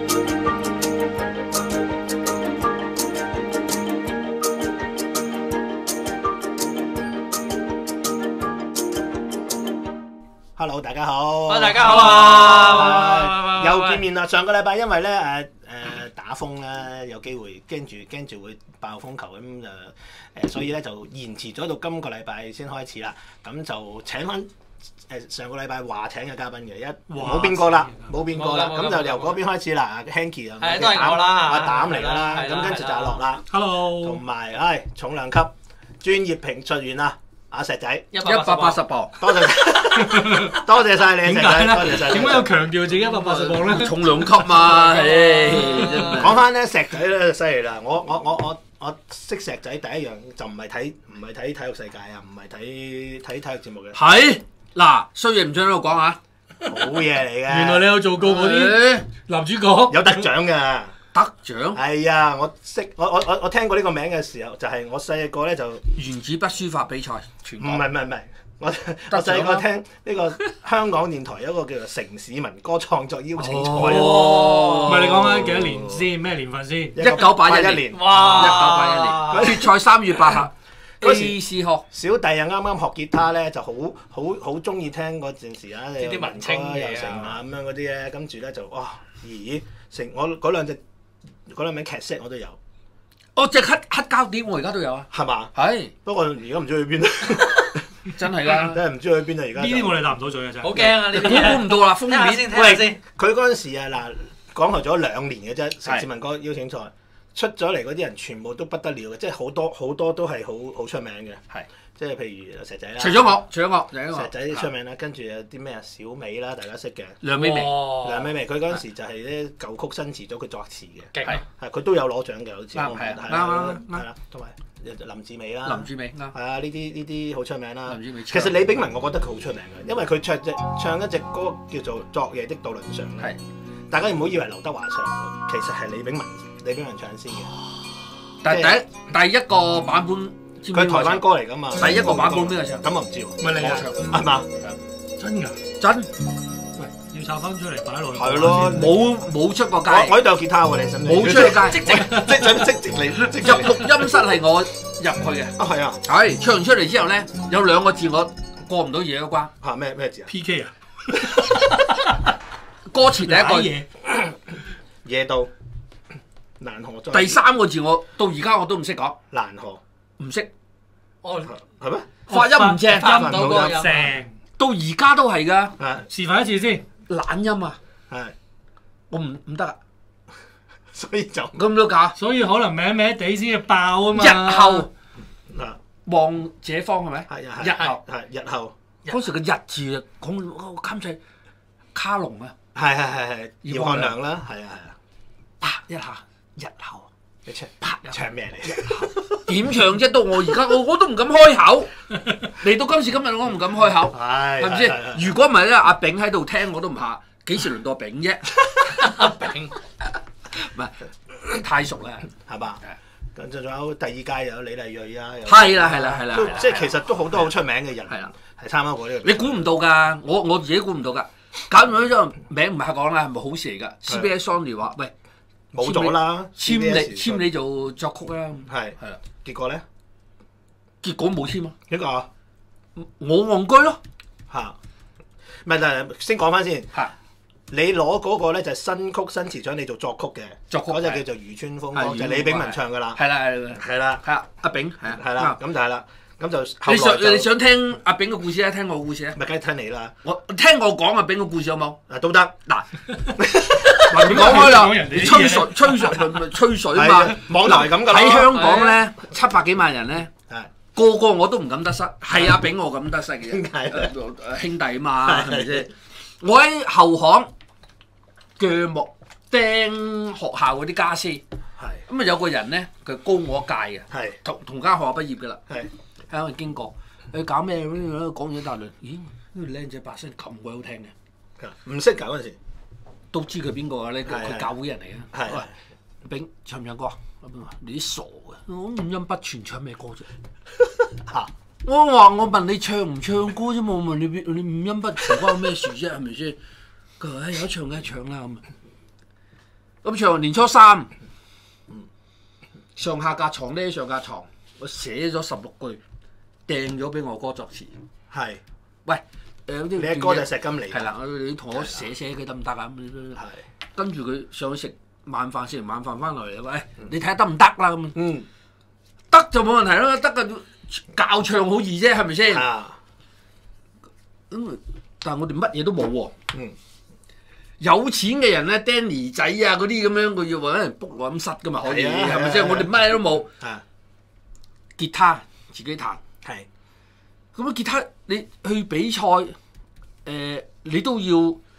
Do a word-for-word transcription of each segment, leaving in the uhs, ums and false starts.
Hello， 大家好。 Hello， 大家好啊！ 又見面啦。上個禮拜因為咧誒誒打風咧，有機會驚住驚住會爆風球咁就誒，所以咧就延遲咗到今個禮拜先開始啦。咁就請翻誒上個禮拜話請嘅嘉賓嘅，一冇變過啦，冇變過啦。咁就由嗰邊開始啦。Hanky 啊， 係都係我啦， 阿膽嚟㗎啦。咁跟住就阿樂啦。 Hello， 同埋誒重量級專業評述員啊！阿石仔一百八十磅， 多謝多謝曬你，石仔，多謝曬。 點解要強調自己一百八十磅咧？ 重量級嘛，唉， 講翻咧，石仔咧就犀利啦！我我我我我識石仔第一樣就唔係睇唔係睇體育世界啊，唔係睇睇體育節目嘅。 係嗱，衰嘢唔想喺度講下， 好嘢嚟嘅。 原來你有做過嗰啲男主角， 有得獎㗎。 得獎係啊！我識我我我我聽過呢個名嘅時候，就係我細個咧就原子筆書法比賽，全唔係唔係唔係，我我細個聽呢個香港電台有一個叫做城市民歌創作邀請賽。 哦， 唔係你講緊幾多年先？咩年份先？ 一九八一年， 哇！ 一九八一年決賽三月八號。嗰時 A C 學小弟啊，啱啱學吉他咧，就好好好中意聽嗰陣時啊， 啲文青嘢又成啊咁樣嗰啲咧，跟住咧就哇咦成我嗰兩隻嗰兩名劇 set 我都有。 哦，隻黑黑膠碟我而家都有啊。 係嘛？ 係。 不過而家唔知去邊啦。 真係㗎。 真係唔知去邊啦而家。 呢啲我哋答唔到嘴嘅真係。 好驚啊！呢啲估估唔到啦，封面先聽下先。 佢嗰陣時啊嗱，講台咗兩年嘅啫，城市民歌邀請賽。出咗嚟嗰啲人全部都不得了嘅，即係好多好多都係好好出名嘅，係即係譬如石仔啦。 除咗我，除咗我， 石仔出名啦，跟住有啲咩啊小美啦，大家識嘅。 梁美薇， 梁美薇佢嗰陣時就係咧舊曲新詞咗佢作詞嘅， 係係佢都有攞獎嘅，好似啱係啱啱係啦，同埋林志美啦。 林志美啱。 係啊，呢啲呢啲好出名啦。 林志美。 其實李炳文我覺得佢好出名嘅，因為佢唱隻唱一隻歌叫做《昨夜的渡輪上》咧。大家唔好以為劉德華唱，其實係李炳文李炳文唱先嘅。 但係第一第一個版本， 佢係台灣歌嚟㗎嘛。 第一個版本邊個唱？ 咁我唔知喎。 唔係你啊？ 係嘛？ 真㗎？ 真？ 喂，要抄翻出嚟擺落去。 係咯， 冇冇出過街。 我我呢度有吉他喎，你使唔使？ 冇出過街， 即即即即即嚟入錄音室係我入去嘅。 啊係啊。 係唱完出嚟之後咧，有兩個字我過唔到嘢嗰關。 嚇咩咩字啊 ？P K 啊？ 歌詞第一句。 夜到。蘭河再第三個字我到而家我都唔識講。 蘭河唔識。 哦， 係咩？ 發音唔正， 發唔到個音。 成到而家都係㗎。 係。 示範一次先。 懶音啊。 係。 我唔唔得啊。 所以就咁都假。 所以可能歪歪地先至爆啊嘛。 日後。 嗱。 望這方係咪？ 係啊。 日後。 係日後。 嗰時個日字啊，講我監製卡龍啊。 係係係係。葉漢良啦，係啊係啊。 啪一下。日後， 你唱拍唱咩嚟？ 日後點唱啫？到我而家我我都唔敢開口，嚟到今時今日我唔敢開口，係咪先？如果唔係咧，阿炳喺度聽我都唔怕，幾時輪到阿炳啫？ 阿炳唔係太熟啦， 係嘛？咁仲有第二屆又有李麗蕊啊， 係啦係啦係啦， 即係其實都好多好出名嘅人係啦， 係參加過呢個。 你估唔到㗎，我我自己估唔到㗎，搞唔到呢個名唔係講啦，係咪好事嚟㗎 ？C B S Sony 話喂。 冇咗啦， 簽你簽你做作曲啦， 係係啦，結果咧， 結果冇簽啊， 邊個啊？ 我戇居咯嚇，唔係但係先講翻先嚇，你攞嗰個咧就係新曲新詞獎，你做作曲嘅， 作曲嗰隻叫做《漁村風光》，就李炳文唱噶啦， 係啦係啦係啦， 係啊阿炳係啊係啦，咁就係啦，咁就你想你想聽阿炳嘅故事咧？聽我嘅故事咧？ 咪梗係聽你啦， 我聽我講阿炳嘅故事好冇？ 啊都得嗱。 唔講開啦，吹水吹水咪吹水嘛， 網台咁噶啦。 喺香港咧，七百幾萬人咧，個個我都唔敢得失，係阿炳我敢得失嘅啫，兄弟啊嘛，係咪先？我喺後巷鋸木釘學校嗰啲家私，咁啊有個人咧，佢高我一屆嘅，同同間學校畢業嘅啦，喺度經過，佢搞咩咁樣講嘢大輪，咦呢個靚仔把聲咁鬼好聽嘅， 唔識㗎嗰陣時。都知佢邊個啊？呢佢教會人嚟嘅。 係。 炳唱唔唱歌啊？你啲傻嘅，我五音不全唱咩歌啫？嚇！我話我問你唱唔唱歌啫嘛？我問你你五音不全關我咩事啫？係咪先？佢話誒有唱嘅唱啦咁。 咁唱年初三，上下架床呢上架床，我寫咗十六句，掟咗俾我哥作詞。 係。 喂，誒啲你嘅歌就係石金嚟。 係啦，你同我寫寫佢得唔得啊？ 係。 跟住佢上去食晚飯，食完晚飯翻落嚟，喂，你睇下得唔得啦咁。 嗯。 得就冇問題啦，得嘅教唱好易啫，係咪先？ 啊。 咁但係我哋乜嘢都冇喎。 嗯。 有錢嘅人咧 ，Danny 仔啊嗰啲咁樣，佢要揾人 book 錄音室噶嘛，可以係咪先？我哋乜都冇。 啊。 吉他自己彈。 係。 咁啊，吉他你去比賽，誒、呃、你都要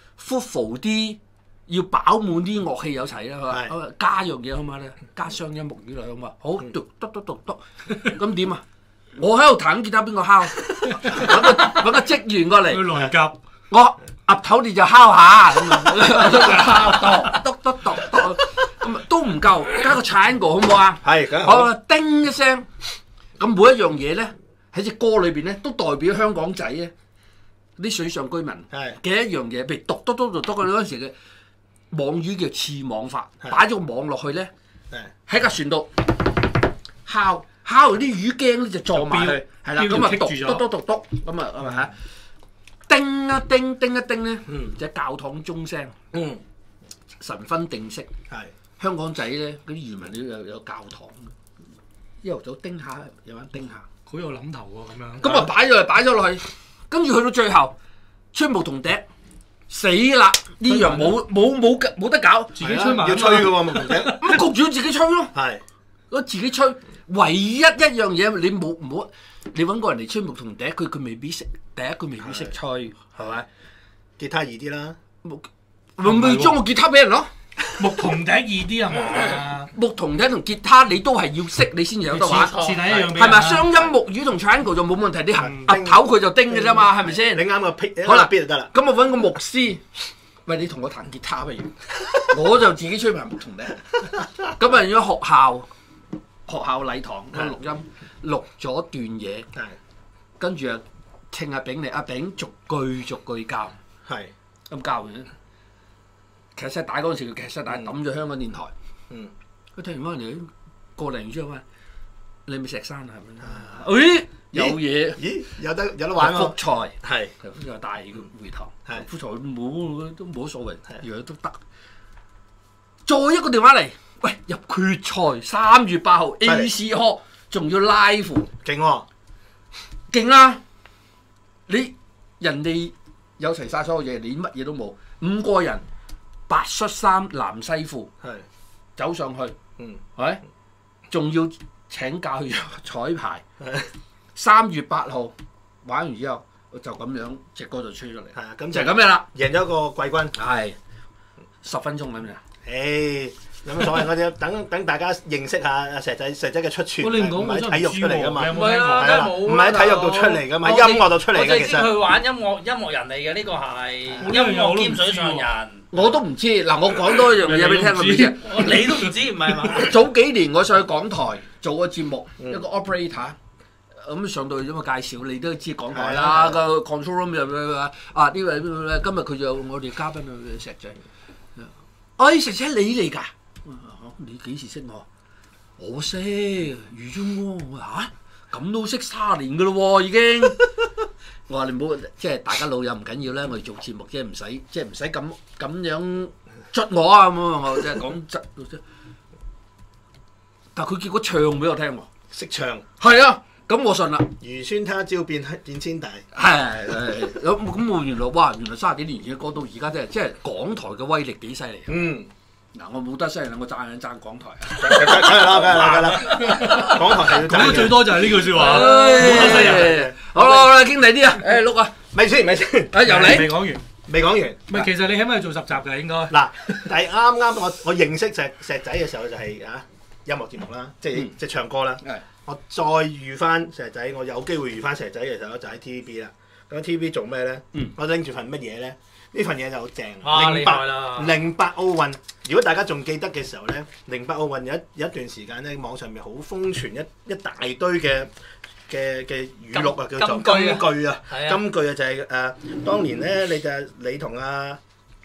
full 啲，要飽滿啲樂器有齊啦，係嘛？加樣嘢好嘛咧，加雙音木魚嚟好嘛？好，嘟嘟嘟嘟嘟，咁點啊？我喺度彈吉他，邊個敲？揾個揾個職員過嚟。 去來夾。 我岌頭你就敲下咁啊，嘟嘟嘟嘟，咁啊都唔夠，加個 triangle好唔好啊？ 係，梗係好。好，叮一聲，咁每一樣嘢咧喺隻歌裏邊咧都代表香港仔咧啲水上居民嘅一樣嘢，譬如嘟嘟嘟嘟嘟嗰陣時嘅網魚叫刺網法，擺咗個網落去咧，喺架船度敲敲完啲魚驚咧就撞埋去，係啦，咁啊嘟嘟嘟嘟嘟，咁啊係咪嚇？叮一叮叮一叮咧，就係教堂鐘聲，神分定息。 係香港仔咧，嗰啲漁民都有有教堂，一路早叮下，有晚叮下， 好有諗頭喎咁樣。 咁啊擺咗嚟擺咗落去，跟住去到最後，吹牧童笛，死啦！呢樣冇冇冇冇得搞， 自己吹埋要吹嘅喎牧童笛， 咁焗住要自己吹咯。 係， 我自己吹，唯一一樣嘢你冇唔好，你揾個人嚟吹牧童笛，佢佢未必識，第一佢未必識吹，係咪？ 吉他易啲啦， 木咪咪將個吉他俾人咯。 牧童笛易啲係嘛？ 牧童笛同吉他你都係要識，你先至有得玩。 是但一樣俾人。 係咪雙音木魚同 triangle 就冇問題？你行岌頭佢就叮嘅啫嘛，係咪先？ 你啱個 pick， 好啦 ，beat 就得啦。 咁我揾個牧師，喂你同我彈吉他不如，我就自己吹埋牧童笛。咁啊，如果學校學校禮堂個錄音錄咗段嘢，跟住啊稱阿炳嚟，阿炳逐句逐句教， 係咁教完咧。劇室帶嗰陣時，佢劇室帶抌咗香港電台。 嗯， 佢聽完翻嚟個零鐘啊，你咪石山啊？係咪？誒有嘢， 咦有得有得玩喎。 福財係， 福財大會堂， 係福財冇都冇所謂，樣樣都得。再一個電話嚟，喂入決賽三月八號 A C Hall，仲要 live， 勁喎， 勁啦！你人哋有齊晒所有嘢，你乜嘢都冇，五個人。白恤衫藍西褲，走上去，係咪？仲要請教去彩排。三月八號玩完之後，就咁樣隻歌就吹咗嚟。係啊，咁就係咁樣啦， 贏咗個季軍。 係十分鐘咁樣。 誒，有乜所謂？我哋等等大家認識下阿石仔，石仔嘅出處，唔係體育出嚟噶嘛， 唔係啦，梗係冇， 唔係喺體育度出嚟噶嘛，音樂度出嚟嘅。其實佢玩音樂，音樂人嚟嘅呢個係音樂兼水上人。 我都唔知，嗱我講多一樣嘢俾你聽，我唔知。 你都唔知唔係嘛？ 早幾年我上去港台做個節目，一個 operator，咁上到去咁啊介紹，你都知港台啦，個 control room 入啊啊呢位今日佢就我哋嘉賓啊石仔，哎石仔你嚟㗎？你幾時識我？我識余中光，我話嚇咁都識卅年㗎咯喎已經。我話你唔好，即係大家老友唔緊要啦，我哋做節目即係唔使，即係唔使咁咁樣捽我啊咁啊！我即係講質，但係佢結果唱俾我聽喎， 識唱。 係啊，咁我信啦。 如穿他朝變變千大。 係係咁咁我原來哇，原來卅幾年前嘅歌到而家真係，即係港台嘅威力幾犀利。嗯。嗱，我冇得犀利啦，我讚一讚港台啊！ 梗係啦，梗係啦，梗係啦，港台係要讚。 講得最多就係呢句説話，冇得犀利。 好啦好啦，傾第啲啊！誒碌啊， 咪先咪先， 啊由你未講完， 未講完。 唔係，其實你起碼要做十集㗎應該。 嗱，但係啱啱我我認識石石仔嘅時候就係啊音樂節目啦，即係即係唱歌啦。我再遇翻石仔，我有機會遇翻石仔嘅時候就喺 T V B 啦。咁 T V B 做咩咧？我拎住份乜嘢咧？呢份嘢就好正。零八零八奧運，如果大家仲記得嘅時候咧，零八奧運有一有一段時間咧，網上面好瘋傳一一大堆嘅嘅嘅語錄啊，叫做金句啊，金句啊就係誒當年咧，你就你同阿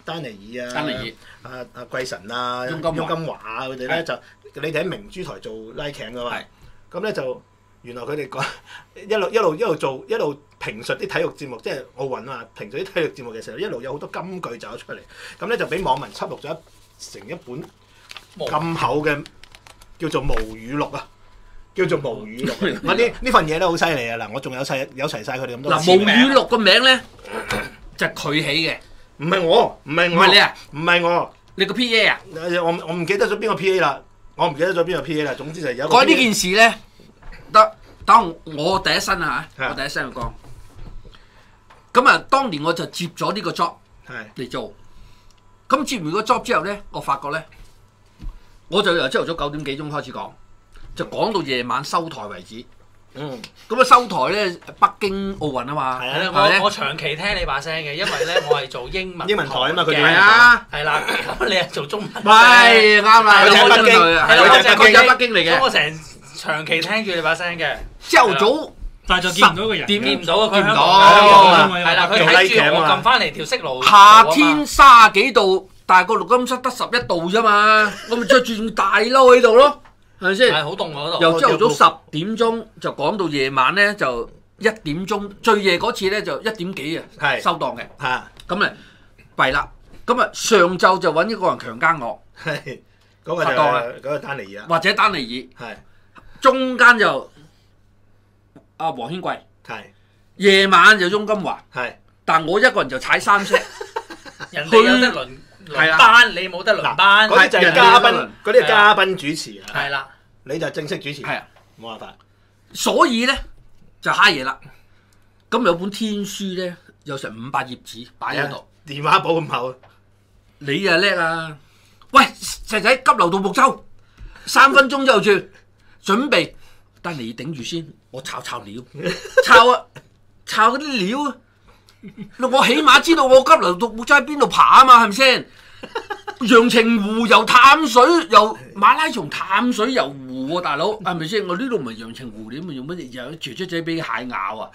丹尼爾啊、 丹尼爾、 阿阿桂神啊、 翁金金華華佢哋咧就你哋喺明珠台做拉劇噶嘛，咁咧就原來佢哋講一路一路一路做一路評述啲體育節目，即係奧運啊，評述啲體育節目嘅時候，一路有好多金句走出嚟，咁咧就俾網民輯錄咗一成一本咁厚嘅叫做無語錄啊！叫做無語錄，我呢呢份嘢咧好犀利啊！嗱，我仲有齊有齊晒佢哋咁多。 嗱，無語錄個名咧就係佢起嘅， 唔係我，唔係我， 唔係你啊， 唔係我， 你個 P A 啊？ 我我唔記得咗邊個 P A 啦，我唔記得咗邊個 P A 啦。總之就係有。 講呢件事咧，得等我第一身啊嚇，我第一身去講。咁啊，當年我就接咗呢個 job 嚟做。咁接完個 job 之後咧，我發覺咧，我就由朝頭早九點幾鐘開始講。就講到夜晚收台為止。嗯。咁啊收台咧，北京奧運啊嘛。 係啊，我我長期聽你把聲嘅，因為咧我係做英文英文台啊嘛，佢哋係啊。 係啦，咁你係做中文。 係啱啦， 佢喺北京， 佢喺北京北京嚟嘅。 咁我成長期聽住你把聲嘅。 朝頭早， 但係就見唔到個人。 見唔到啊！ 見唔到。 係啦，佢睇住我撳翻嚟條色路。 夏天卅幾度，但係個錄音室得十一度啫嘛，我咪着住大褸喺度咯。係咪先？ 係好凍嗰度。 由朝頭早十點鐘就講到夜晚咧，就一點鐘，最夜嗰次咧就一點幾啊，收檔嘅。 嚇， 咁啊弊啦，咁啊上晝就揾一個人強姦我， 係嗰個就嗰個丹尼爾， 或者丹尼爾，係中間就阿黃軒貴，係夜晚就翁金華，係，但我一個人就踩三車， 人哋有得輪。輪班你冇得輪班， 嗰啲就係嘉賓，嗰啲係嘉賓主持啊。 係啦， 你就正式主持， 係啊， 冇辦法。 所以咧就蝦嘢啦。咁有本天書咧，有成五百頁紙擺喺度， 電話簿咁厚。 你啊叻啊！喂，仔仔急流獨木舟，三分鐘之後轉，準備。但你頂住先，我抄抄料，抄啊抄嗰啲料啊！我起碼知道我急流獨木舟喺邊度爬啊嘛，係咪先？陽澄湖游淡水，游馬拉松淡水游湖喎，大佬係咪先？我呢度唔係陽澄湖，你咪用乜嘢？有雀雀仔俾蟹咬啊！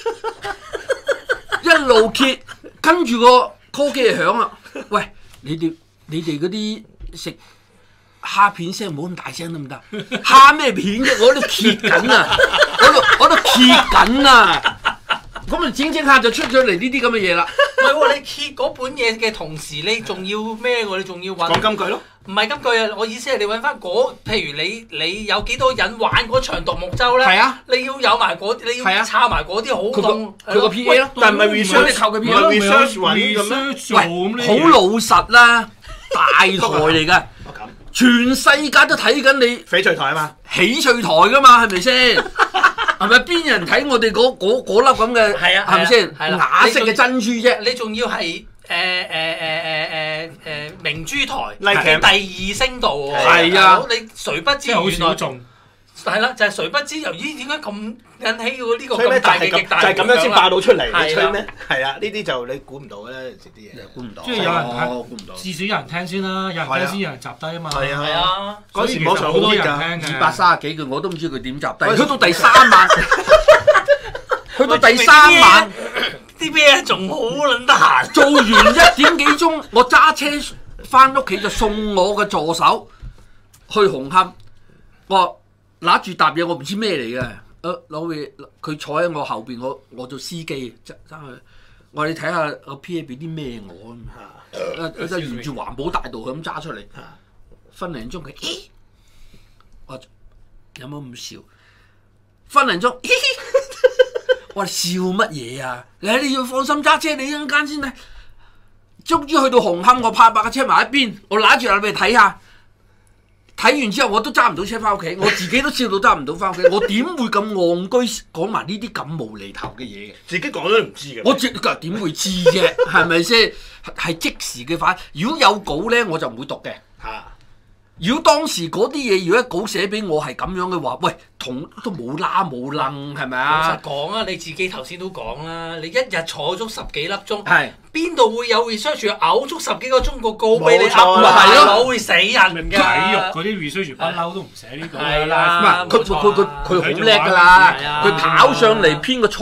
一路揭，跟住個 call 機就響啦。喂，你哋你哋嗰啲食蝦片聲唔好咁大聲得唔得？蝦咩片啫？我喺度揭緊啊！我度我度揭緊啊！咁啊，整整下就出咗嚟呢啲咁嘅嘢啦。 唔係喎，你揭嗰本嘢嘅同時，你仲要咩喎？你仲要揾講金句咯。 唔係金句啊！我意思係你揾翻嗰，譬如你你有幾多人玩嗰場獨木舟咧？ 係啊， 你要有埋嗰啲，你要抄埋嗰啲好凍。 佢個 P A 咯， 但係唔係 research， 你靠佢 P A 咯 research 揾咁喂，好老實啦，大台嚟㗎。全世界都睇緊你翡翠台啊嘛， 翡翠台㗎嘛，係咪先？係咪邊人睇我哋嗰嗰嗰粒咁嘅？ 係啊， 係咪先？ 係啦， 啞色嘅珍珠啫。 你仲要係誒誒誒誒誒誒明珠台嘅第二聲道喎。 係啊， 你誰不知好少中。 係啦，就係誰不知由於點解咁引起喎呢個咁大嘅極大就係咁樣先爆到出嚟， 你吹咩？係啊，呢啲就你估唔到嘅食啲嘢， 估唔到。 即係有人聽，估唔到。 至少有人聽先啦，有人聽先，有人集低啊嘛。 係係啊， 嗰時網上好多人聽二百三十幾句我都唔知佢點集低。去到第三晚，去到第三晚， 啲咩仲好撚得閒？ 做完一點幾鐘，我揸車翻屋企就送我嘅助手去紅磡，我揦住沓嘢，我唔知咩嚟嘅。誒攞嘢，佢坐喺我後邊，我我做司機，揸揸去。我話你睇下個 P A 俾啲咩我咁，誒誒沿住環保大道咁揸出嚟，分零鐘佢，咦？我有冇咁笑？分零鐘，我話笑乜嘢啊？你你要放心揸車，你一陣間先睇。終於去到紅磡，我拍白架車埋一邊，我揦住嚟俾你睇下。睇完之後我都揸唔到車翻屋企，我自己都笑到揸唔到翻屋企。我點會咁戇居講埋呢啲咁無厘頭嘅嘢嘅？ 自己講都唔知嘅。 我自佢點會知啫？係咪先？係即時嘅反。如果有稿咧，我就唔會讀嘅。嚇！如果當時嗰啲嘢，如果稿寫俾我係咁樣嘅話，喂，同都冇啦冇楞，係咪啊？ 老實講啊，你自己頭先都講啦，你一日坐足十幾粒鐘， 係邊度會有 research 嘔足十幾個鐘個稿俾你噏啊？ 係咯， 會死人㗎。 體育嗰啲 research 不嬲都唔寫呢個係啦， 唔係佢佢佢佢好叻㗎啦！佢跑上嚟編個錯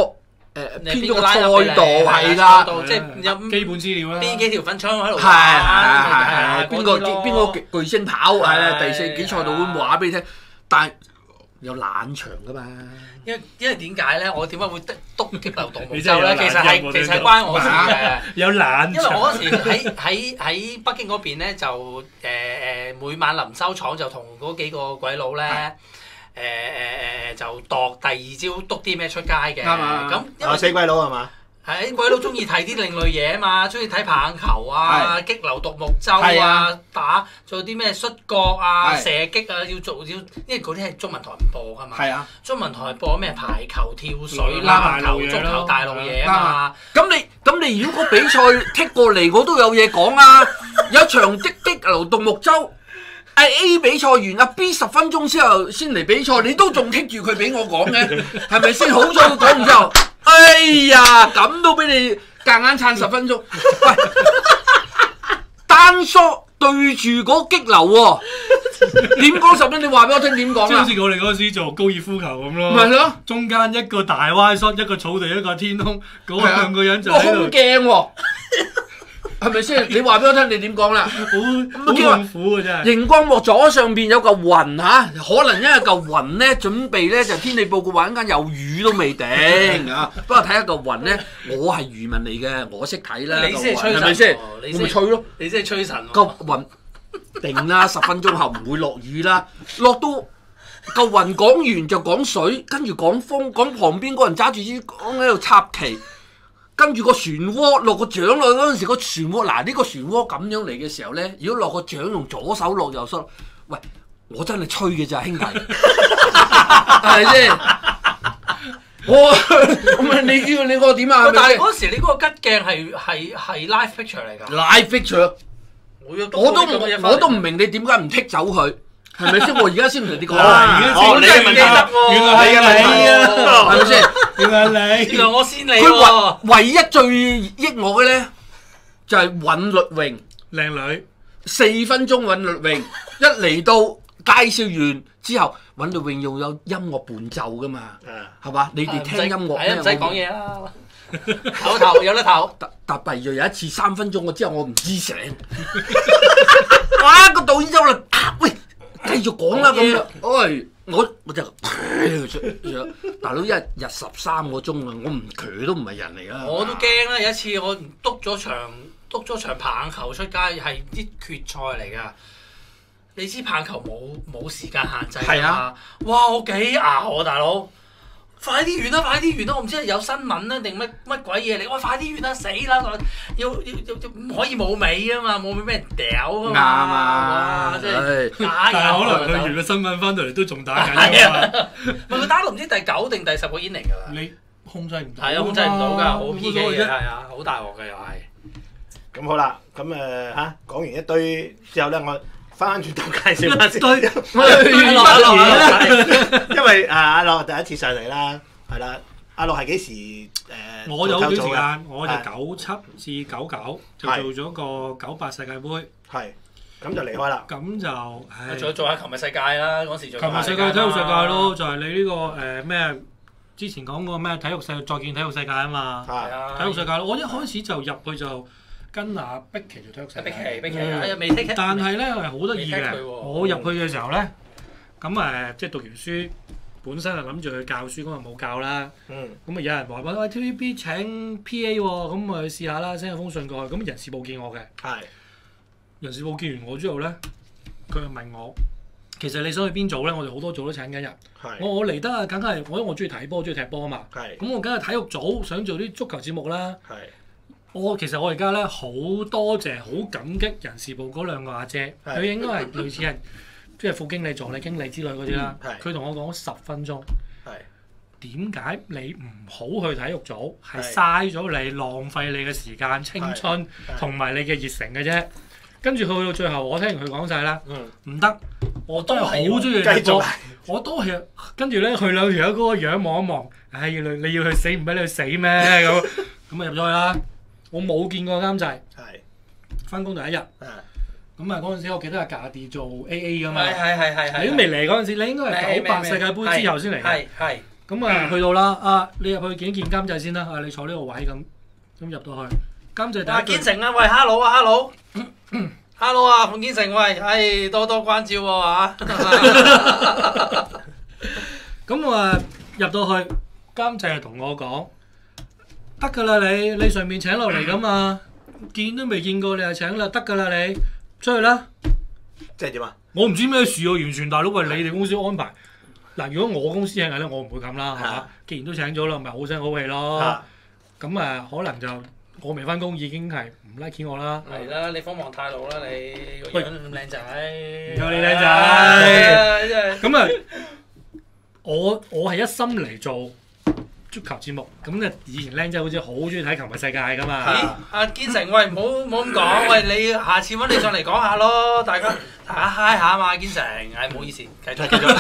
誒編咗個賽道係㗎， 即係有基本資料啦。 邊幾條粉腸喺度？ 係係係係邊個邊個巨星跑係啦？第四幾賽道會話俾你聽，但係有冷場㗎嘛。 因為因為點解咧？我點解會督激流獨木舟咧？其實係其實係關我事嘅。 有冷場。 因為我嗰時喺喺喺北京嗰邊咧，就誒誒每晚臨收廠就同嗰幾個鬼佬咧。誒誒誒就度第二朝督啲咩出街嘅，咁因為死鬼佬係嘛？ 係鬼佬中意睇啲另類嘢啊嘛，中意睇棒球啊、激流獨木舟啊、打做啲咩摔角啊、射擊啊，要做要，因為嗰啲係中文台唔播噶嘛。係啊，中文台播咩排球、跳水、籃球、足球大陸嘢啊嘛。 咁你咁你如果個比賽踢過嚟，我都有嘢講啊！有場激激流獨木舟。誒 A 比賽完啊 B 十分鐘之後先嚟比賽，你都仲剔住佢俾我講嘅，係咪先？好彩佢講完之後，哎呀咁都俾你夾硬撐十分鐘。喂，單縮對住嗰激流喎，點講十分？你話俾我聽點講啊？ 即係好似我哋嗰陣時做高爾夫球咁咯。 咪係咯， 中間一個大歪縮，一個草地，一個天空，嗰兩個人就喺度。 好驚喎！係咪先？你話俾我聽，你點講啦？ 好好痛苦啊！真係。熒光幕左上邊有嚿雲嚇，可能因為嚿雲咧準備咧就天氣報告話陣間有雨都未定啊！不過睇下嚿雲咧，我係漁民嚟嘅，我識睇啦。 你先係吹神， 係咪先？我咪吹咯。 你先係吹神。 個雲定啦，十分鐘後唔會落雨啦。落到嚿雲講完就講水，跟住講風，講旁邊嗰人揸住支竿喺度插旗。跟住個漩渦落個槳落去嗰陣時，個漩渦嗱呢個漩渦咁樣嚟嘅時候咧，如果落個槳用左手落右手，喂，我真係吹嘅咋兄弟，係咪先？我咁啊，你叫你個點啊？ 但係嗰時你嗰個吉鏡係係係 live picture 嚟㗎 ，live picture，我都我都唔明你點解唔剔走佢。係咪先？我而家先同你講， 哦，你嘅問題，原來係你啊， 係咪先？ 原來你， 原來我先你喎。唯唯一最益我嘅咧，就係韻律泳， 靚女， 四分鐘韻律泳，一嚟到介紹完之後，韻律泳又有音樂伴奏噶嘛，係嘛？你哋聽音樂咧，唔使講嘢啦，唞頭有得唞。 特特別就有一次三分鐘，我之後我唔知醒，哇！個導演走嚟，喂！繼續講啦咁樣，哎，我我就大佬一日十三個鐘啊，我唔攰都唔係人嚟啦。 我都驚啦！有一次我督咗場督咗場棒球出街，係啲決賽嚟㗎。你知棒球冇冇時間限制㗎嘛？哇！我幾熬啊，大佬！快啲完啦！快啲完啦！我唔知係有新聞啦定乜乜鬼嘢嚟？喂，快啲完啦！死啦！要要要唔可以冇尾啊嘛！冇尾俾人屌啊嘛！ 啱啊！ 哇！真係打但係可能佢完個新聞翻到嚟都仲打緊㗎嘛。 唔係佢打到唔知第九定第十個 inning 㗎啦。 你控制唔到。 係啊，控制唔到㗎，好 P K 嘅係啊，好大鑊嘅又係。 咁好啦，咁誒嚇講完一堆之後咧，我。翻轉頭介紹翻先，因為啊阿樂第一次上嚟啦，係啦，阿樂係幾時誒？ 我有段時間，我就九七至九九就做咗個九八世界盃， 係咁就離開啦。 咁就唉， 再做下琴日世界啦，嗰時做。 琴日世界體育世界咯，就係你呢個誒咩？之前講過咩體育世再見體育世界啊嘛，係啊，體育世界咯。我一開始就入去就。跟阿碧琪做體育世界， 碧琪碧琪，哎未聽。 但係咧係好得意嘅，我入去嘅時候咧，咁誒即係讀完書，本身係諗住去教書，咁啊冇教啦。嗯。咁啊有人話喂 T V B 請 P A 喎，咁啊去試下啦，send 封信過去，咁人事部見我嘅。係。人事部見完我之後咧，佢就問我，其實你想去邊組咧？我哋好多組都請緊人。係。我我嚟得啊，梗係我因為我中意睇波，中意踢波啊嘛。係。咁我梗係體育組想做啲足球節目啦。係。我其實我而家咧好多謝好感激人事部嗰兩個阿姐，佢應該係類似係即係副經理、助理經理之類嗰啲啦。佢同我講十分鐘，點解你唔好去體育組？係嘥咗你浪費你嘅時間、青春同埋你嘅熱誠嘅啫。跟住去到最後，我聽完佢講晒啦，唔得，我都係好中意踢波，我都係跟住咧佢兩條友嗰個樣望一望，唉，你你要去死唔俾你去死咩咁？咁啊入咗去啦。我冇見過監製，翻工第一日，咁啊嗰陣時我記得阿架地做 A A 噶嘛，你都未嚟嗰陣時，你應該係九八世界盃之後先嚟嘅， 咁啊去到啦，啊你入去見一見監製先啦，啊你坐呢個位咁，咁入到去，監製阿堅成啊，喂 ，hello 啊 ，hello，hello 啊，馮堅成，喂，唉多多關照喎嚇。 咁我啊入到去，監製就同我講，得㗎啦你，你上面請落嚟㗎嘛，見都未見過你就請啦，得㗎啦你，出去啦。 即係點啊？ 我唔知咩事啊，完全大佬喂你哋公司安排。嗱，如果我公司請嘅咧，我唔會咁啦，係嘛？既然都請咗啦，咪好聲好氣咯。咁啊，可能就我未翻工已經係唔 like 我啦。 係啦，你鋒芒太露啦你，個樣咁靚仔。 有你靚仔。咁啊，我我係一心嚟做足球節目，咁咧以前靚仔好似好中意睇球迷世界㗎嘛。 咦？阿堅成，喂，唔好唔好咁講，喂，你下次揾你上嚟講下咯，大家大家 high 下啊嘛，堅成，唉，唔好意思，繼續繼續。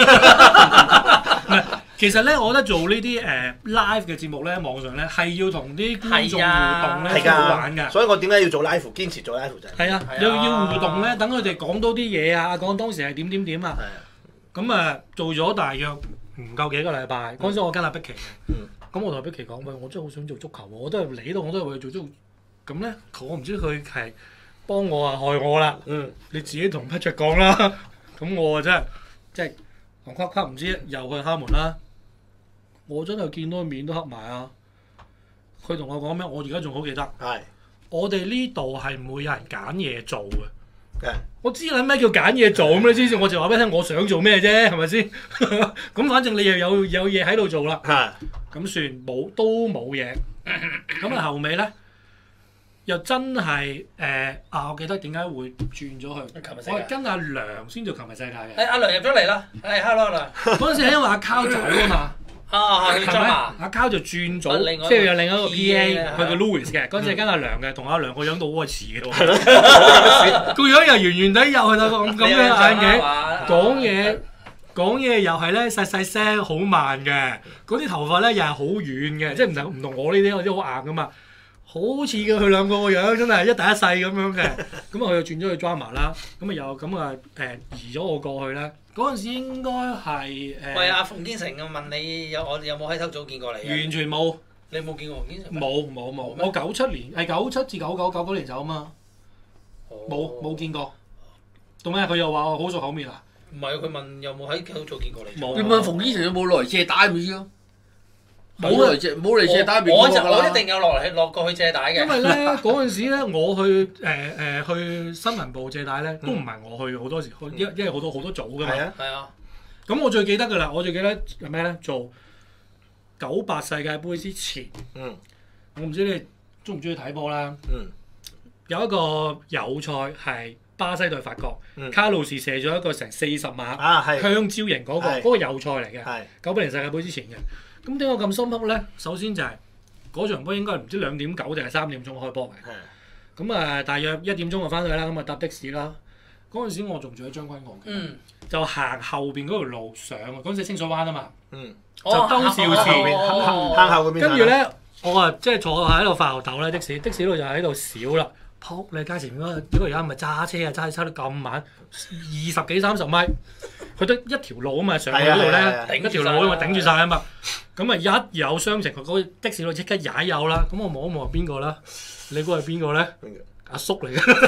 其實咧，我覺得做呢啲誒 live 嘅節目咧，網上咧係要同啲觀眾互動咧先好玩㗎。 所以我點解要做 live，堅持做 live 就係。 係啊，又要互動咧，等佢哋講多啲嘢啊，講當時係點點點啊。咁啊，做咗大約唔夠幾個禮拜，嗰陣時我跟阿碧琪嘅。咁我同阿碧琪講：喂，我真係好想做足球喎，我都係嚟到，我都係為做足。咁咧，我唔知佢係幫我啊，害我啦。嗯，你自己同 Patrick 講啦。咁我啊真係即係狂夸夸，唔知又去敲門啦。我真係見到面都黑埋啊！佢同我講咩？我而家仲好記得。係。我哋呢度係唔會有人揀嘢做嘅。係。我知你咩叫揀嘢做咁你知唔知？我就話俾你聽，我想做咩啫，係咪先？咁反正你又有有嘢喺度做啦。係。咁算冇都冇嘢。咁啊後尾咧，又真係誒啊！我記得點解會轉咗去？我係跟阿梁先做球迷世界嘅。 誒阿梁入咗嚟啦！誒 hello 阿梁。 嗰陣時係因為阿 Cow 走啊嘛。 啊，係咪？ 阿 Cow 就轉咗，即係有另一個 P A，佢叫 Louis 嘅。嗰陣時係跟阿梁嘅，同阿梁個樣到好似嘅喎，個樣又圓圓地，又係咁咁嘅眼鏡，講嘢講嘢又係咧細細聲，好慢嘅。嗰啲頭髮咧又係好軟嘅，即係唔同唔同我呢啲，我啲好硬噶嘛。好似嘅佢兩個個樣，真係一大一細咁樣嘅。咁啊，佢就轉咗去 drama 啦。咁啊又咁啊誒移咗我過去咧。嗰陣時應該係誒。 喂，阿馮堅成，我問你有我有冇喺偷早見過你？ 完全冇。 你冇見過馮堅成？ 冇冇冇。我九七年係九七至九九九九年走啊嘛。冇冇見過。做咩？佢又話我好熟口面啊？ 唔係，佢問有冇喺偷早見過你？ 冇。你問馮堅成有冇來借帶咪知咯？冇嚟借冇嚟借帶俾我就我一定有落嚟落過去借帶嘅。 因為咧嗰陣時咧，我去誒誒去新聞部借帶咧，都唔係我去好多時，因因為好多好多組㗎嘛。係啊。係啊。咁我最記得㗎啦，我最記得係咩咧？做九八世界盃之前，嗯，我唔知你中唔中意睇波啦。嗯。有一個友賽係巴西對法國，卡路士射咗一個成四十碼香蕉型嗰個嗰個友賽嚟嘅，係九八年世界盃之前嘅。咁點解咁深刻咧？首先就係、是、嗰場波應該唔知兩點九定係三點鐘開波嘅。咁啊，大約一點鐘就翻去啦。咁啊，搭的士啦。嗰陣時我仲住喺將軍澳嘅，嗯、就行後邊嗰條路上。嗰陣時清水灣啊嘛，嗯、就兜邵氏行後邊。跟住咧，我啊即係坐喺度發吽哣咧，的士的士佬就喺度笑啦。撲你街前面嗰個人咪揸車啊，揸車揸得咁慢，二十幾三十米。佢得一條路啊嘛，上去嗰度咧，一條路啊嘛，頂住晒啊嘛。咁啊一有傷情，嗰個的士佬即刻踩油啦。咁我望一望邊個啦？你估係邊個咧？阿叔嚟嘅。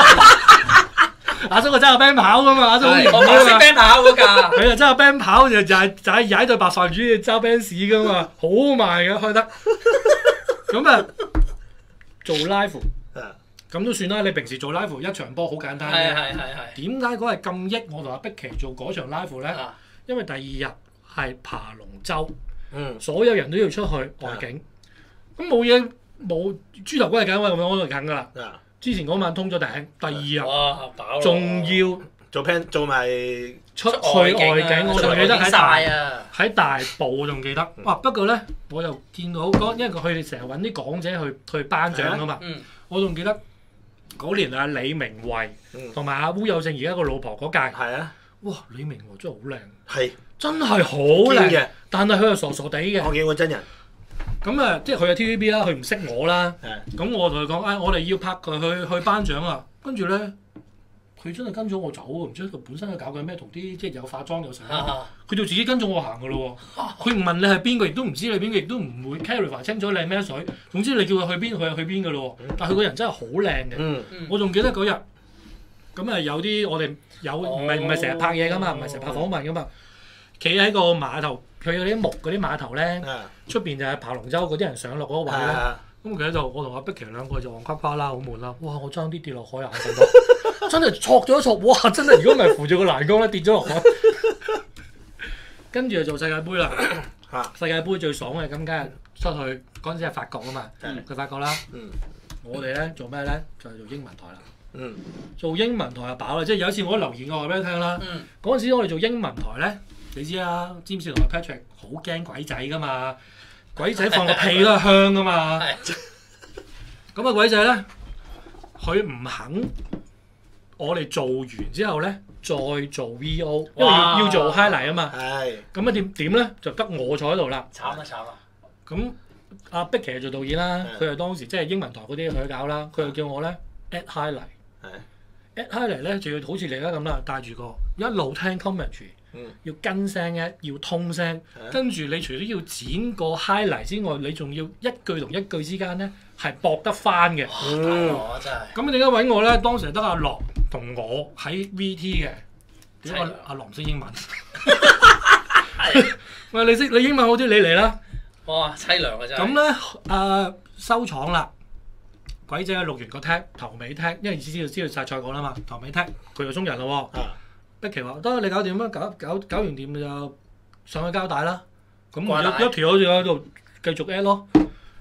阿叔啊，揸個 band 跑噶嘛，阿叔好型啊嘛。我識 band 跑嗰架。佢啊揸個 band 跑就就係就係踩對白飯豬揸 band 士噶嘛，好慢嘅開得。咁啊做 live。咁都算啦，你平時做 live 一場波好簡單嘅。係係係係。點解嗰日咁益我同阿碧琪做嗰場 live 咧？啊、因為第二日係爬龍舟，嗯、所有人都要出去外景。咁冇嘢冇豬頭骨係梗，我咁樣我度梗㗎啦。啊、之前嗰晚通咗頂，第二日仲要做 plan 做埋出去外景，我仲記得喺大喺大埔仲記得。哇！不過咧，我又見到嗰，因為佢哋成日揾啲港姐去去頒獎㗎嘛。嗯、我仲記得。嗰年啊，李明慧同埋阿烏有正而家個老婆嗰屆，係啊，哇！李明慧真係好靚，係真係好靚嘅，但係佢又傻傻地嘅。 我見過真人。 咁啊，即係佢係 T V B 啦，佢唔識我啦。咁我同佢講，誒，我哋要拍佢去去頒獎啊。跟住咧， 佢真係跟咗我走喎，唔知佢本身係搞緊咩，同啲即係有化妝有成，佢就自己跟咗我行噶咯喎。佢唔問你係邊個，亦都唔知你邊個，亦都唔會 clarify 清楚你係咩水。總之你叫佢去邊，佢就去邊噶咯喎。但係佢個人真係好靚嘅。我仲記得嗰日，咁啊有啲我哋有唔係唔係成日拍嘢噶嘛，唔係成日拍訪問噶嘛。企喺個碼頭，佢有啲木嗰啲碼頭咧，出邊就係爬龍舟嗰啲人上落嗰個位咧。咁佢喺度，我同阿碧琪兩個就戇誇誇啦，好悶啦。哇！我爭啲跌落海啊！我覺得真係挫咗一挫，哇！真係如果唔係扶住個欄杆咧，跌咗落海。跟住就做世界盃啦。世界盃最爽嘅咁，梗係失去嗰陣時係法國啊嘛。佢法國啦。我哋咧做咩咧？就係做英文台啦。做英文台就飽啦，即係有一次我都留言我話俾你聽啦。嗰陣時我哋做英文台咧，你知啦，詹士同阿 Patrick 好驚鬼仔噶嘛。鬼仔放個屁都係香噶嘛，咁啊鬼仔咧，佢唔肯我哋做完之後咧再做 V O， 因為要要做 highlight 啊嘛。咁啊點點咧就得我坐喺度啦。 慘啊慘啊！ 咁阿碧琪做導演啦，佢係當時即係英文台嗰啲佢搞啦，佢就叫我咧 add highlight，add highlight 咧就要好似你而家咁啦，帶住個一路聽 commentary。嗯、要跟聲嘅，要通聲，跟住你除咗要剪個 highlight 之外，你仲要一句同一句之間咧係駁得翻嘅。 嗯，真係。 咁點解揾我咧？當時得阿樂同我喺 V T 嘅，點解阿樂唔識英文？喂，你識你英文好啲，你嚟啦。 哇，凄涼啊真係。咁咧，誒收廠啦，鬼仔錄完個 tag 頭尾 tag，因為知知道知道晒賽果啦嘛，頭尾 tag 佢就衝人咯喎。碧琪話：得你搞掂啦，搞搞搞完掂就上去交帶啦。咁一一條好似喺度繼續 at 咯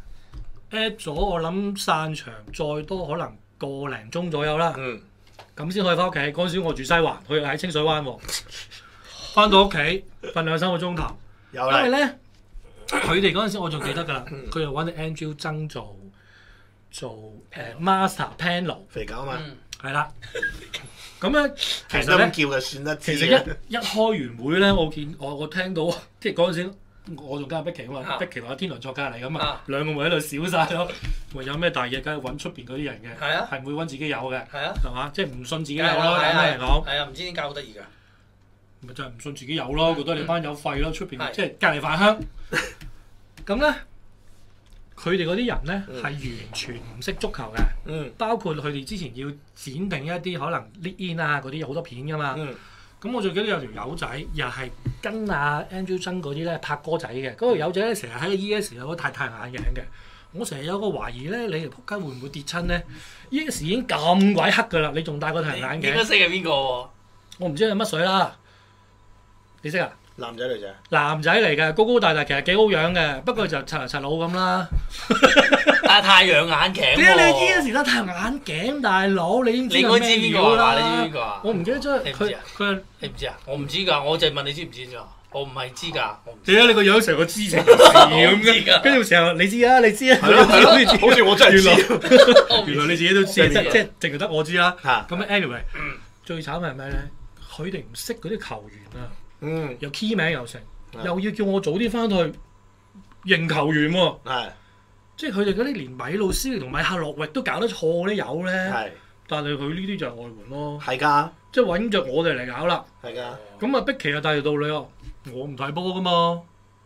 ，at 咗我諗散場再多可能個零鐘左右啦。咁先、嗯、可以翻屋企。嗰陣時我住西環，佢喺清水灣喎。翻到屋企瞓兩三個鐘頭，因為咧佢哋嗰陣時我仲記得㗎啦，佢又揾啲 Andrew 曾做做誒、呃、master panel 肥狗啊嘛， 係啦。咁咧，其實咧，叫就算得其實一一開完會咧，我見我我聽到，即係嗰陣時，我仲加碧琪啊嘛，碧琪話天台作家嚟㗎嘛，兩個咪喺度笑晒咯。話有咩大嘢，梗係揾出邊嗰啲人嘅，係唔會揾自己有嘅，係嘛？即係唔信自己有咯，簡單嚟講。 係啊，唔知點解好得意㗎。 咪就係唔信自己有咯，覺得你班友廢咯，出邊即係隔離飯香。咁咧。佢哋嗰啲人咧係、嗯、完全唔識足球嘅，嗯、包括佢哋之前要剪定一啲可能 lead in 啊嗰啲有好多片噶嘛。咁、嗯、我最記得有條友仔又係跟阿 Andrew 曾嗰啲咧拍歌仔嘅，嗰、那個友仔咧成日喺個 E S 有個太太陽眼鏡嘅。我成日有個懷疑咧，你條仆街會唔會跌親咧 ？E S 已經咁鬼黑㗎啦，你仲戴個太陽眼鏡？ 應該識係邊個喎？ 我唔知係乜水啦，你識啊？ 男仔女仔？ 男仔嚟嘅，高高大大，其實幾好樣嘅，不過就柒嚟柒佬咁啦。 戴太陽眼鏡喎。 點解你依家時戴太陽眼鏡，大佬？你應該知邊個啦？ 你知邊個啊？ 我唔記得咗。 你唔知啊？佢你唔知啊？我唔知㗎，我就係問你知唔知咋？我唔係知㗎。 點解你個樣成個知情人士咁嘅？跟住成日你知啊，你知啊。 係咯係咯，好似我真係知。 原來你自己都知，即係淨係得我知啦。咁 anyway，最慘係咩咧？佢哋唔識嗰啲球員啊。嗯，又 key 名又成，嗯、又要叫我早啲翻去認球員喎、啊。係，即係佢哋嗰啲連米路斯利同米克洛域都搞得錯嗰啲友咧。係是，但係佢呢啲就係外援咯。係㗎的，即係揾着我哋嚟搞啦。係㗎的，咁啊碧琪又帶住道理喎，我唔睇波㗎嘛。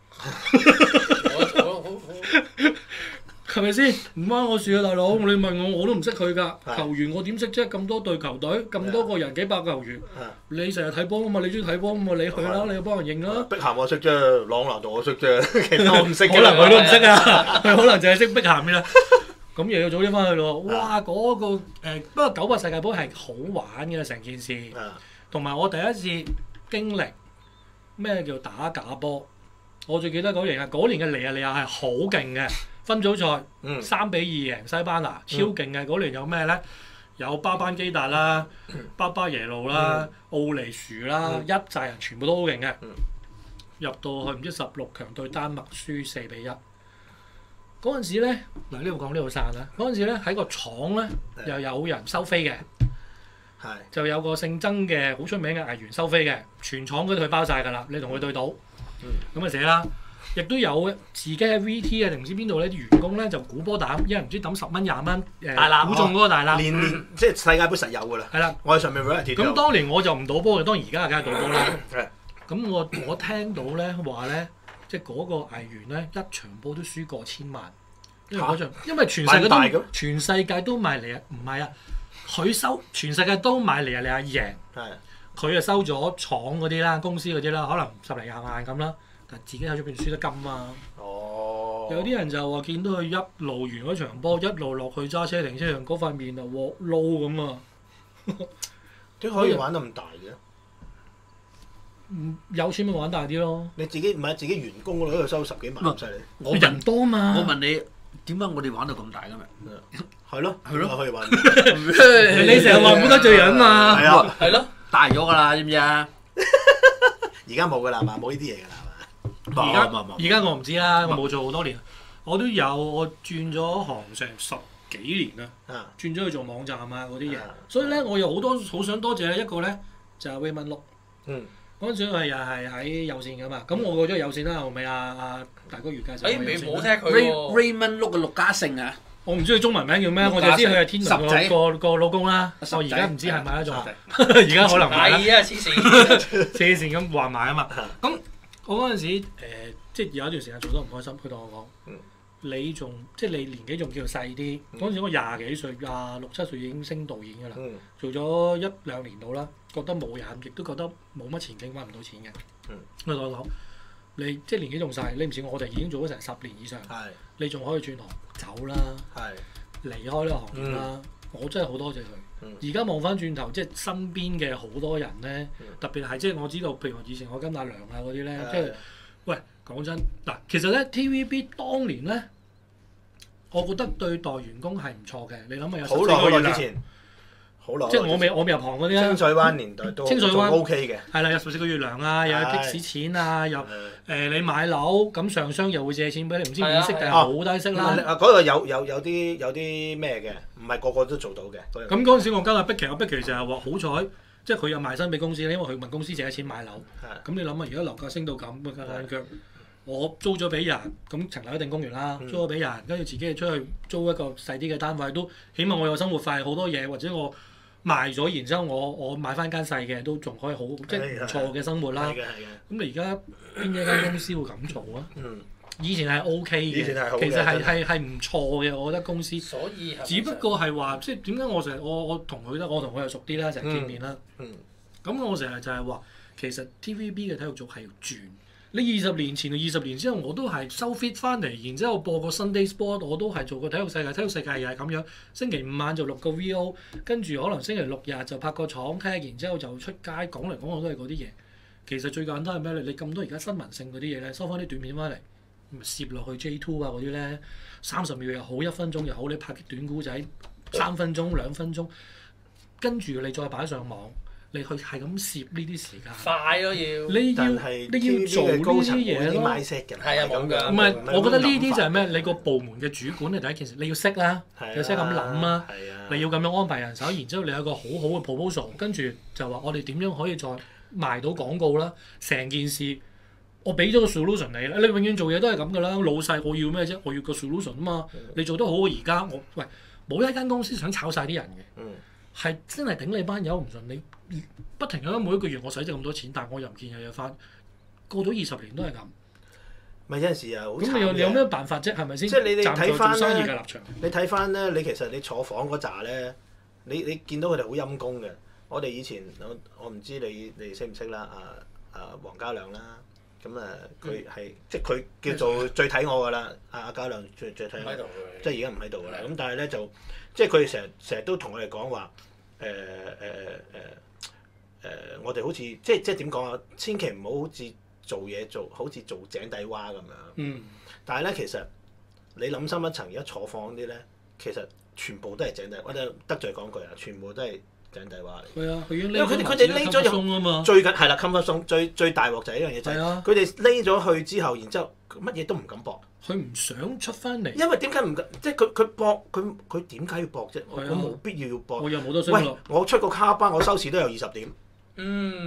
係咪先？唔關我事啊，大佬！你問我，我都唔識佢㗎。球員我點識啫？咁多隊球隊，咁多個人，幾百個球員。你成日睇波啊嘛？你中意睇波啊嘛？你去啦，你幫人認啦。 碧咸我識啫，朗拿度我識啫，其他我唔識。 可能佢都唔識啊！佢可能淨係識碧咸嘅啦。咁又要早啲翻去咯。哇！嗰個誒，不過九八世界盃係好玩嘅成件事，同埋我第一次經歷咩叫打假波。我最記得嗰年啊，嗰年嘅尼日利亞係好勁嘅。分組賽三比二贏西班牙，超勁嘅。嗰年有咩咧？有巴班基達啦、巴巴耶路啦、奧尼殊啦，一紮人全部都好勁嘅。入到去唔知十六強對丹麥輸四比一。嗰陣時咧，嗱呢度講呢度散啦。嗰陣時咧喺個廠咧又有人收飛嘅，就有個姓曾嘅好出名嘅藝員收飛嘅，全廠嗰啲佢包晒㗎啦。你同佢對賭，咁咪寫啦。 亦都有自己喺 V T 啊定唔知邊度咧啲員工咧就估波膽，一人唔知抌十蚊廿蚊誒估中嗰個大粒。 年年即係世界盃實有㗎啦。 係啦， 我喺上面每一日貼。 咁當年我就唔賭波嘅，當然而家梗係賭波啦。咁我我聽到咧話咧，即係嗰個藝員咧一場波都輸過千萬，因為嗰場因為全世界都全世界都買嚟啊，唔係啊，佢收全世界都買嚟啊，你阿贏。係。佢就收咗廠嗰啲啦，公司嗰啲啦，可能十零廿萬咁啦，但自己喺出邊輸得金啊！哦，有啲人就話見到佢一路完嗰場波，一路落去揸車停車場嗰塊面啊，鑊撈咁啊！ 點可以玩得咁大嘅？ 嗯，有錢咪玩大啲咯！ 你自己唔係自己員工嗰度收十幾萬，犀利！ 我人多嘛！ 我問你點解我哋玩到咁大嘅咪？ 係咯，係咯，可以玩。 你成日話唔好得罪人嘛？ 係啊， 係咯。大咗㗎啦，知唔知啊？ 而家冇㗎啦嘛，冇呢啲嘢㗎啦嘛。 而家而家我唔知啦，我冇做好多年，我都有我轉咗行成十幾年啦，轉咗去做網站啊嗰啲嘢，所以咧我有好多好想多謝一個咧就係 Raymond Look。嗯。嗰陣時佢又係喺有線㗎嘛，咁我過咗有線啦，後尾阿阿大哥余介紹。 誒，你冇聽佢喎。 Raymond Look 嘅陸家勝啊！ 我唔知佢中文名叫咩，我就知佢係天倫個個個老公啦。我而家唔知係咪一種，而家可能買啦。 係啊，黐線， 黐線咁話買啊嘛。咁我嗰陣時誒，即係有一段時間做得唔開心，佢同我講：你仲即係你年紀仲叫細啲。嗰陣時我廿幾歲，廿六七歲已經升導演㗎啦。做咗一兩年到啦，覺得冇癮，亦都覺得冇乜前景，揾唔到錢嘅。佢同我講：你即係年紀仲細，你唔似我哋已經做咗成十年以上，你仲可以轉行走啦，離開呢個行業啦。我真係好多謝佢。而家望翻轉頭，即係身邊嘅好多人咧，特別係即係我知道，譬如以前我跟阿良啊嗰啲咧，即係喂講真嗱，其實咧 T V B 當年咧，我覺得對待員工係唔錯嘅。你諗下有十四個月之前。好耐，即係我未我未入行嗰啲啦。清水灣年代都仲 O K 嘅。係啦，有十四個月糧啊，又有的士錢啊，又誒你買樓咁上商又會借錢俾你，唔知免息定係好低息啦。 嗰個有有有啲有啲咩嘅，唔係個個都做到嘅。 咁嗰陣時我跟阿碧琪，阿碧琪就係話好彩，即係佢又賣身俾公司咧，因為佢問公司借錢買樓。咁你諗下，而家樓價升到咁，咁硬腳，我租咗俾人，咁層樓一定供完啦，租咗俾人，跟住自己出去租一個細啲嘅單位，都起碼我有生活費好多嘢，或者我。賣咗，然之後我我買翻間細嘅，都仲可以好，即係唔錯嘅生活啦。咁你而家邊一間公司會咁做啊？嗯、以前係 O K 嘅，其實係係係唔錯嘅，我覺得公司。所以只不過係話，即係點解我成日我我同佢咧，我同佢又熟啲啦，成日見面啦。咁、嗯嗯、我成日就係話，其實 T V B 嘅體育組係要轉。你二十年前到二十年之後，我都係收 fit 翻嚟，然之後播個 Sunday Sport，我都係做個體育世界，體育世界又係咁樣。星期五晚就錄個 V O， 跟住可能星期六日就拍個廠劇，然之後就出街講嚟講去都係嗰啲嘢。其實最簡單係咩咧？你咁多而家新聞性嗰啲嘢咧，收翻啲短片翻嚟，咪攝落去 J two 啊嗰啲咧，三十秒又好，一分鐘又好，你拍啲短故仔，三分鐘兩分鐘，跟住你再擺上網。你去係咁攝呢啲時間， 快咯要， 你要你要做呢啲嘢咯。 係啊，冇㗎。 唔係，我覺得呢啲就係咩？你個部門嘅主管係第一件事，你要識啦，要識咁諗啦，你要咁樣安排人手，然之後你有個好好嘅 proposal，跟住就話我哋點樣可以再賣到廣告啦。成件事我俾咗個 solution 你啦，你永遠做嘢都係咁㗎啦。老細我要咩啫？我要個 solution 啊嘛。你做得好，而家我喂冇一間公司想炒晒啲人嘅。係真係頂你班友唔順，你不停咁每一個月我使咗咁多錢，但係我又唔見有嘢翻，過咗二十年都係咁。 咪有陣時又好慘嘅。咁你有你有咩辦法啫？係咪先？ 即係你你睇翻生意嘅立場。 你睇翻咧，你其實你坐房嗰扎咧，你你見到佢哋好陰功嘅。我哋以前我我唔知你你識唔識啦？啊啊黃家亮啦，咁啊佢係即係佢叫做最睇我㗎啦。阿阿家亮最最睇我，即係而家唔喺度㗎啦。咁但係咧就。即係佢哋成日成日都同我哋講話，誒誒誒誒，我哋好似即係即係點講啊？千祈唔好好似做嘢做好似做井底蛙咁樣。嗯。但係咧，其實你諗深一層，而家坐房啲咧，其實全部都係井底，我哋得罪講句啊，全部都係井底蛙嚟。係啊，佢已經因為佢哋佢哋匿咗入最緊係啦，comfort zone最最大鑊就係一樣嘢就係佢哋匿咗去之後，然之後乜嘢都唔敢搏。佢唔想出翻嚟，因為點解唔即係佢佢搏佢佢點解要搏啫？我冇必要要搏。我又冇得升落。喂，我出個卡巴，我收視都有二十點。嗯。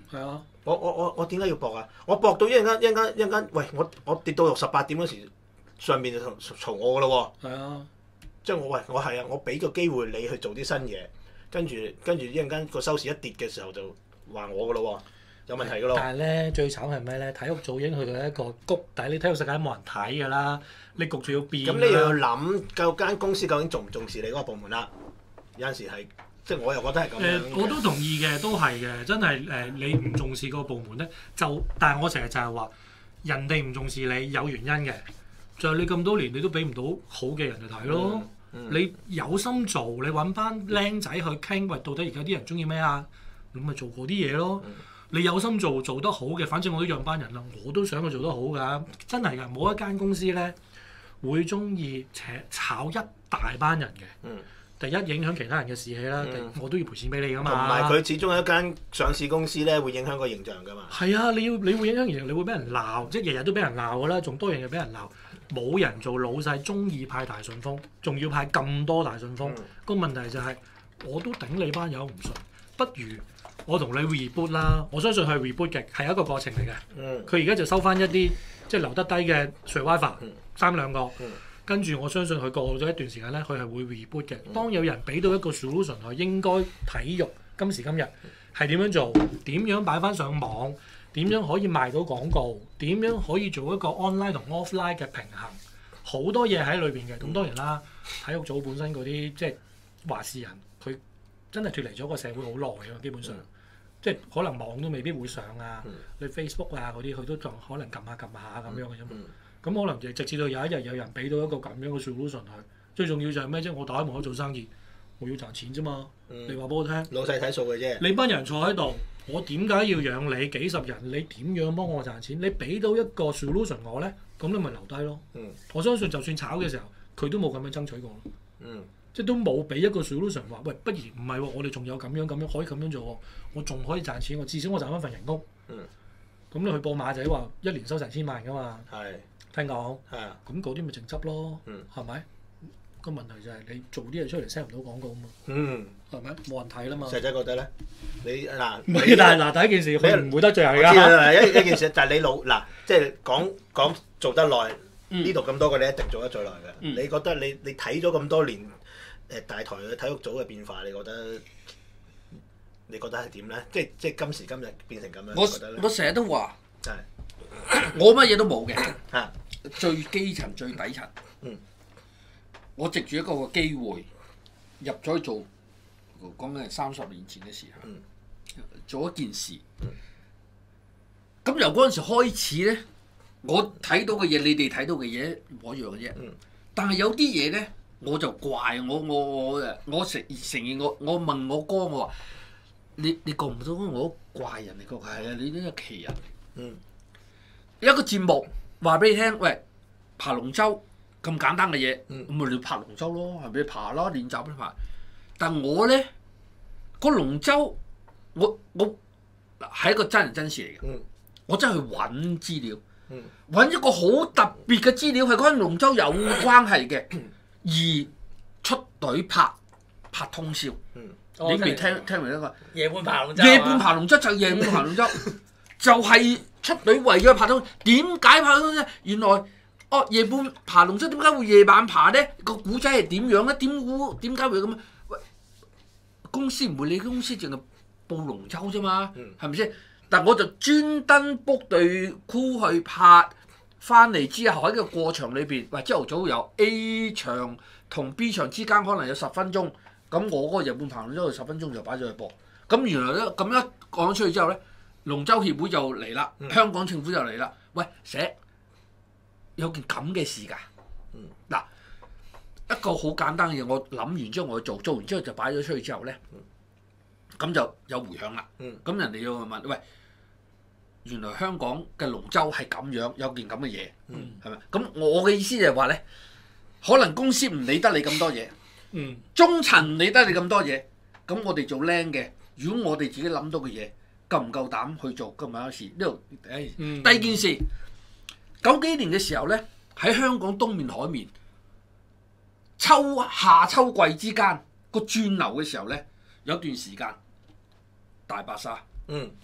係啊。 我我我我點解要搏啊？我搏到一陣間一陣間一陣間，喂！我我跌到六十八點嗰時，上面就嘈我噶咯喎。 係啊。 即係我喂我係啊！我俾個機會你去做啲新嘢，跟住跟住一陣間個收市一跌嘅時候就話我噶咯喎，有問題噶咯。 但係咧最慘係咩咧？體育組已經去到一個谷底，你體育世界冇人睇㗎啦，你焗住要變。 咁你又要諗，究間公司究竟重唔重視你嗰個部門啦？有陣時係。即係我又覺得係咁樣。誒， 我都同意嘅，都係嘅，真係誒、呃，你唔重視個部門咧，就但係我成日就係話，人哋唔重視你有原因嘅，就係你咁多年你都俾唔到好嘅人嚟睇咯。嗯嗯、你有心做，你揾班僆仔去傾，喂，到底而家啲人中意咩啊？咁咪做嗰啲嘢咯。嗯、你有心做，做得好嘅，反正我都養班人啦，我都想佢做得好㗎，真係㗎，冇一間公司咧會中意炒炒一大班人嘅。嗯第一影響其他人嘅士氣啦，嗯、我都要賠錢俾你噶嘛。 同埋佢始終係一間上市公司咧，會影響個形象噶嘛。 係啊，你要你會影響形象，你會俾人鬧，即係日日都俾人鬧噶啦，仲多樣嘢俾人鬧。冇人做老細，中意派大順風，仲要派咁多大順風。個、嗯、問題就係、是，我都頂你班友唔順，不如我同你 reboot 啦。我相信係 reboot 嘅，係一個過程嚟嘅。佢而家就收翻一啲即係留得低嘅 survivor 三兩個。嗯跟住我相信佢過咗一段時間咧，佢係會 reboot 嘅。當有人俾到一個 solution，佢應該體育今時今日係點樣做，點樣擺翻上網，點樣可以賣到廣告，點樣可以做一個 online 同 offline 嘅平衡，好多嘢喺裏邊嘅。咁當然啦，體育組本身嗰啲即係話事人，佢真係脫離咗個社會好耐嘅，基本上即係可能網都未必會上啊，你 Facebook 啊嗰啲，佢都仲可能撳下撳下咁樣嘅啫嘛。咁可能就直至到有一日有人俾到一個咁樣嘅 solution 佢，最重要就係咩啫？我打開門口做生意，我要賺錢啫嘛。嗯、你話俾我聽， 老細睇數嘅啫。 你班人坐喺度，我點解要養你幾十人？你點樣幫我賺錢？你俾到一個 solution 我咧，咁你咪留低咯。嗯、我相信就算炒嘅時候，佢都冇咁樣爭取過。嗯、即係都冇俾一個 solution 話，喂，不如唔係喎，我哋仲有咁樣咁樣可以咁樣做喎，我仲可以賺錢，我至少我賺翻份人工。咁、嗯、你去報馬仔話一年收成千萬㗎嘛？係。聽講，咁嗰啲咪淨執咯，係咪？個問題就係你做啲嘢出嚟 sell 唔到廣告啊嘛，係咪？冇人睇啦嘛。 細仔覺得咧，你嗱， 唔係但係嗱第一件事，佢唔會得罪人㗎。 一一件事就係你老嗱，即係講講做得耐，呢度咁多個你一定做得最耐嘅。你覺得你你睇咗咁多年誒大台嘅體育組嘅變化，你覺得你覺得係點咧？即係即係今時今日變成咁樣， 我覺得咧？ 我成日都話，我乜嘢都冇嘅。最基層最底層，嗯、我藉住一個個機會入咗去做，講緊係三十年前嘅時候，嗯、做一件事。咁、嗯、由嗰陣時開始咧，我睇到嘅嘢，你哋睇到嘅嘢唔一樣嘅啫。嗯、但係有啲嘢咧，我就怪我我我誒，我承承認我我問我哥我話：你你覺唔覺得我怪人嚟㗎？係啊，你呢個奇人。嗯、一個節目。話俾你聽，喂，爬龍舟咁簡單嘅嘢，咁咪、嗯、你爬龍舟咯，係咪？爬咯，練習都爬。但我咧，個龍舟，我我係一個真人真事嚟嘅。嗯、我真係去揾資料，揾、嗯、一個好特別嘅資料，係嗰間龍舟有關係嘅，而出隊拍拍通宵。嗯、你未聽聽明一個夜半爬龍舟？ 夜半爬龍舟就夜半爬龍舟，就係、是。出隊為咗爬通，點解爬通啫？原來哦，夜半爬龍舟點解會夜晚爬咧？個古仔係點樣咧？點估點解會咁啊？喂，公司唔會，你公司淨係報龍舟啫嘛，係咪先？但我就專登 book 隊 crew 去拍，翻嚟之後喺個過場裏邊，喂，朝頭早由 A 場同 B 場之間可能有十分鐘，咁我嗰個夜半爬龍舟十分鐘就擺咗去播。咁原來咧咁一講出去之後咧。龍舟協會就嚟啦，嗯、香港政府就嚟啦。喂，寫有件咁嘅事㗎。嗱、嗯，一個好簡單嘅嘢，我諗完之後我去做，做完之後就擺咗出去之後咧，咁、嗯、就有迴響啦。咁、嗯、人哋又問：喂，原來香港嘅龍舟係咁樣，有件咁嘅嘢，係咪、嗯？咁我嘅意思就係話咧，可能公司唔理得你咁多嘢，嗯、中層唔理得你咁多嘢，咁我哋做僆嘅，如果我哋自己諗到嘅嘢。夠唔夠膽去做？咁有時呢度，誒，嗯、第二件事，九幾年嘅時候咧，喺香港東面海面，秋夏秋季之間個轉流嘅時候咧，有段時間大白鯊，嗯，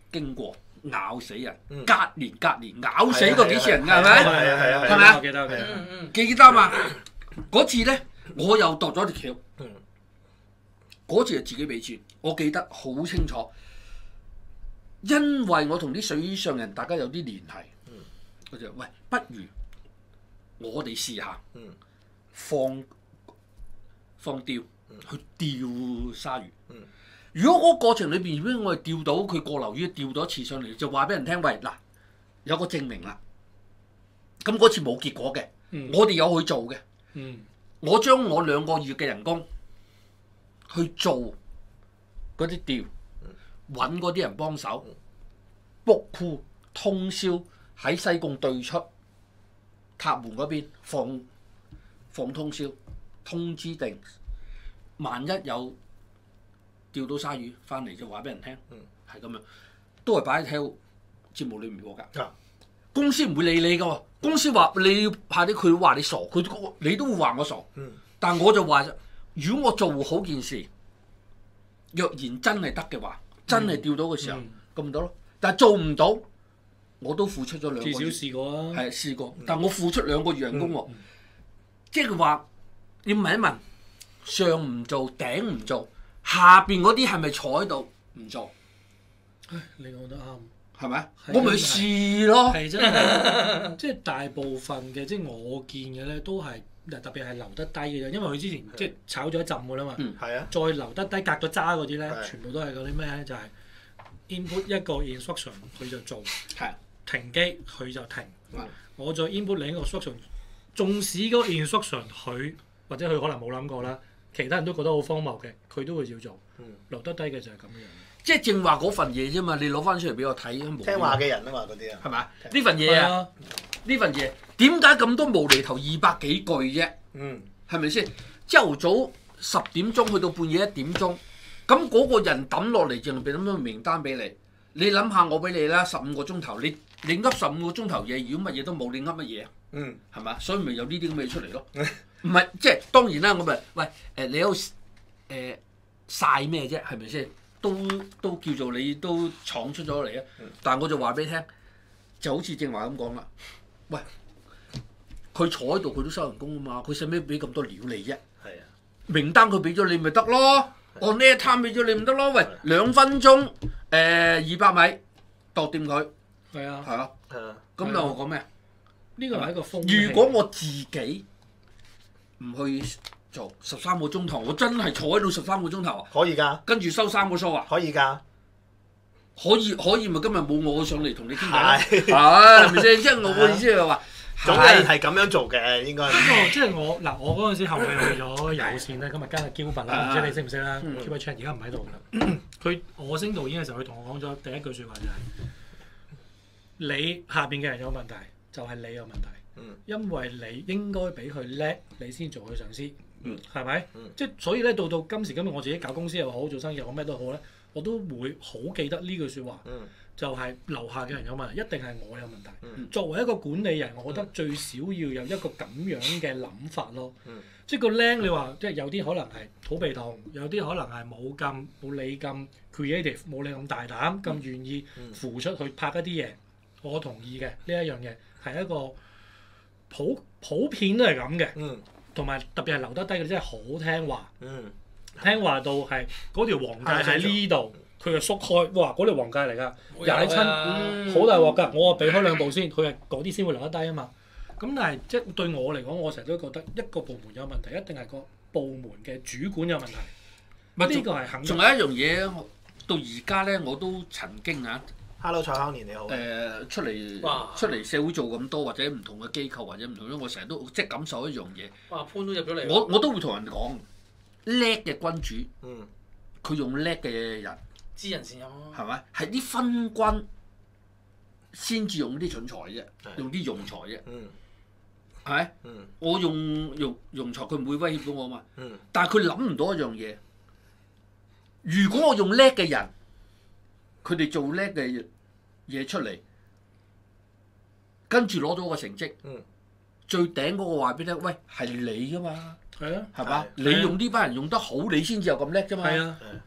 經過咬死人， 嗯、 隔年隔年咬死過幾次人㗎係咪？ 係啊係啊係咪啊？ 我記得，我記得。 嗯嗯記得嘛？嗰次咧，我又度咗條橋。 嗯嗰次係自己俾錢，我記得好清楚，因為我同啲水上人大家有啲聯繫， 嗯、 我就喂，不如我哋試下、 嗯、 放放釣、 嗯、 去釣鯊魚。 嗯、 如果嗰個過程裏邊，如果我哋釣到佢過流魚釣到一次上嚟，就話俾人聽，喂嗱，有個證明啦。咁嗰次冇結果嘅， 嗯、 我哋有去做嘅。 嗯、 我將我兩個月嘅人工。去做嗰啲釣，揾嗰啲人幫手，book crew通宵喺西貢對出塔門嗰邊放放通宵，通知定，萬一有釣到鯊魚翻嚟就話俾人聽，係咁、嗯、樣，都係擺喺睇節目裏面㗎。嗯、公司唔會理你㗎喎，公司話你要派啲，佢話你傻，佢你都會話我傻。嗯、但我就話。如果我做好件事，若然真係得嘅話，真係釣到嘅時候，咁咪得咯。但係做唔到，我都付出咗兩個月。 至少試過啊。 係試過，但我付出兩個月人工喎。嗯嗯、即係話要問一問，上唔做，頂唔做，下邊嗰啲係咪坐喺度唔做？ 唉，你講得啱。 係咪？我咪試咯。 係真係，即係大部分嘅，即係我見嘅咧，都係。特別係留得低嘅啫，因為佢之前即係炒咗一陣㗎啦嘛， 嗯、再留得低隔咗渣嗰啲咧，的全部都係嗰啲咩咧？就係、是、input 一個 instruction 佢就做，的停機佢就停，的我再 input 另一個 instruction，縱使嗰個 instruction 佢或者佢可能冇諗過啦，其他人都覺得好荒謬嘅，佢都會照做，嗯、留得低嘅就係咁樣。 即係正話嗰份嘢啫嘛，你攞翻出嚟俾我睇， 聽話嘅人啊嘛，嗰啲啊， 係咪？呢份嘢啊，呢份嘢點解咁多無厘頭二百幾句啫？嗯，係咪先？朝頭早十點鐘去到半夜一點鐘，咁嗰個人抌落嚟淨係俾咁多名單俾你，你諗下我俾你啦，十五個鐘頭，你你噏十五個鐘頭嘢，如果乜嘢都冇，你噏乜嘢啊？嗯，係咪？所以咪有呢啲咁嘅嘢出嚟咯。唔係即係當然啦，我咪喂誒你有誒曬咩啫？係咪先？都都叫做你都闖出咗嚟啊！但係我就話俾你聽，就好似正話咁講啦。喂，佢坐喺度佢都收人工啊嘛，佢使咩俾咁多料你啫？係啊，名單佢俾咗你咪得咯，我呢一攤俾咗你咪得咯。喂，兩分鐘誒二百米度掂佢，係啊，係啊，咁又講咩啊？ 呢個係一個風氣。 如果我自己唔去做十三個鐘頭，我真係坐喺度十三個鐘頭啊！ 可以㗎，跟住收三個數啊！ 可以㗎， 可以可以咪今日冇我上嚟同你傾偈咯，係咪先？即係我個意思係話， 總係係咁樣做嘅，應該。 不過即係我嗱，我嗰陣時後尾去咗有線咧，今日跟阿 Gilbert 啦，唔知你識唔識啦 ？Gilbert Chan 而家唔喺度㗎啦。佢我升導演嘅時候，佢同我講咗第一句説話就係：你下邊嘅人有問題，就係你有問題。因為你應該俾佢叻，你先做佢上司。嗯，係咪？嗯、即係所以咧，到到今時今日，我自己搞公司又好，做生意又好，咩都好咧，我都會好記得呢句説話，嗯、就係樓下嘅人有問題，一定係我有問題。嗯、作為一個管理人，我覺得最少要有一個咁樣嘅諗法咯。嗯、即係個僆，你話即係有啲可能係好被動，有啲可能係冇咁冇你咁 creative，冇你咁大膽，咁願意付出去拍一啲嘢。我同意嘅呢一樣嘢係一個普普遍都係咁嘅。嗯同埋特別係留得低嘅，真係好聽話。嗯，聽話到係嗰條黃界喺呢度，佢就縮開。哇！嗰條黃界嚟㗎，踩親好大鑊㗎。我話避開兩步先，佢係嗰啲先會留得低啊嘛。咁但係即係對我嚟講，我成日都覺得一個部門有問題，一定係個部門嘅主管有問題。呢個係肯定。仲有一樣嘢，到而家咧我都曾經啊。 Hello， 蔡康年你好。 誒、呃、出嚟哇出嚟社會做咁多，或者唔同嘅機構或者唔同，我成日都即係感受一樣嘢。 哇！潘都入咗嚟。 我我都會同人講，叻嘅君主，嗯，佢用叻嘅人， 知人善任咯。 係咪？係啲昏君先至用啲蠢材啫，的用啲庸才啫。嗯。係咪？嗯。我用庸庸才，佢唔會威脅到我嘛。嗯。但係佢諗唔到一樣嘢，如果我用叻嘅人。佢哋做叻嘅嘢出嚟，跟住攞到個成績，嗯、最頂嗰個話俾你聽，喂係你噶嘛，係啊，係嘛？你用呢班人用得好，你先至有咁叻啫嘛。係啊，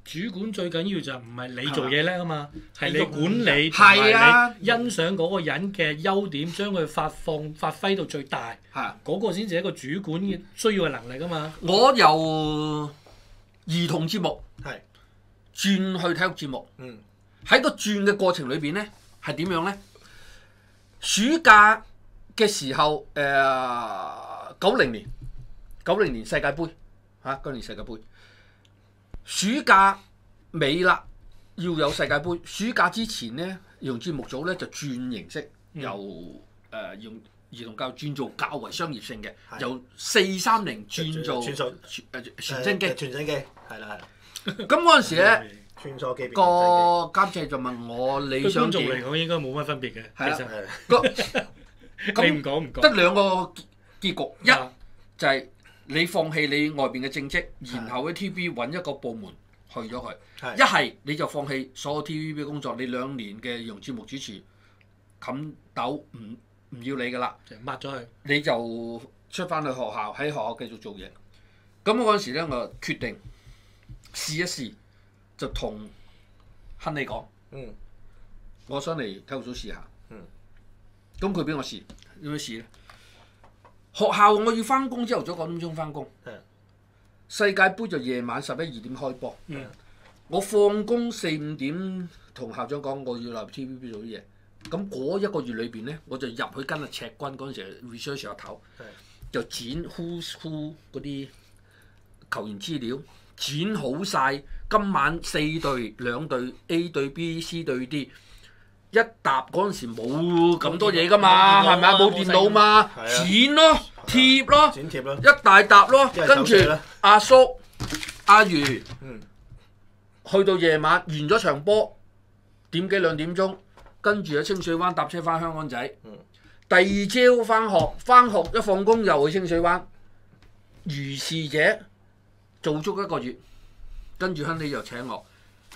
主管最緊要就唔係你做嘢叻啊嘛，係你管理同係啊埋你欣賞嗰個人嘅優點，將佢發放發揮到最大。 係嗰個先至係一個主管嘅需要嘅能力啊嘛。 我由兒童節目係轉去體育節目， 嗯， 喺個轉嘅過程裏邊咧係點樣咧？暑假嘅時候，誒九零年，九零年世界盃嚇，嗰年世界盃，暑假尾啦，要有世界盃。暑假之前咧，兒童節目組咧就轉形式， 嗯由誒、呃、用兒童教育轉做較為商業性嘅，由四三零轉做傳數誒傳真機， 傳真機係啦係啦。 咁嗰陣時咧， 穿梭機個監製就問我你想對觀眾嚟點？ 講應該冇乜分別嘅， 係其實係個你唔講唔講。 得兩個結結局，一啊就係你放棄你外邊嘅正職，然後喺 T V B 揾一個部門去咗佢； 係一係你就放棄所有 T V B 工作，你兩年嘅兒童節目主持冚斗唔唔要你㗎啦， 就抹咗佢。 你就出翻去學校喺學校繼續做嘢。咁嗰陣時咧，我決定試一試，就同亨利講： 嗯， 我想嚟體育組試下。 嗯， 咁佢俾我試，點樣試咧？學校我要翻工，朝頭早九點鐘翻工。 係世界盃就夜晚十一二點開波。 嗯， 我放工四五點同校長講我要入 T V B 做啲嘢。咁嗰一個月裏邊咧，我就入去跟阿赤軍嗰陣時 research 阿頭，就剪 Who's Who 嗰啲球員資料，剪好晒。今晚四隊兩隊 A 對 B、C 對 D。一沓嗰陣時冇咁多嘢㗎嘛，係咪啊？冇電腦嘛，剪咯，貼咯， 剪貼咯， 一大沓咯，跟住阿叔、阿如， 嗯， 去到夜晚完咗場波，點幾兩點鐘，跟住喺清水灣搭車翻香港仔， 嗯， 第二朝翻學，翻學一放工又去清水灣，如是者做足一個月，跟住亨利又請我。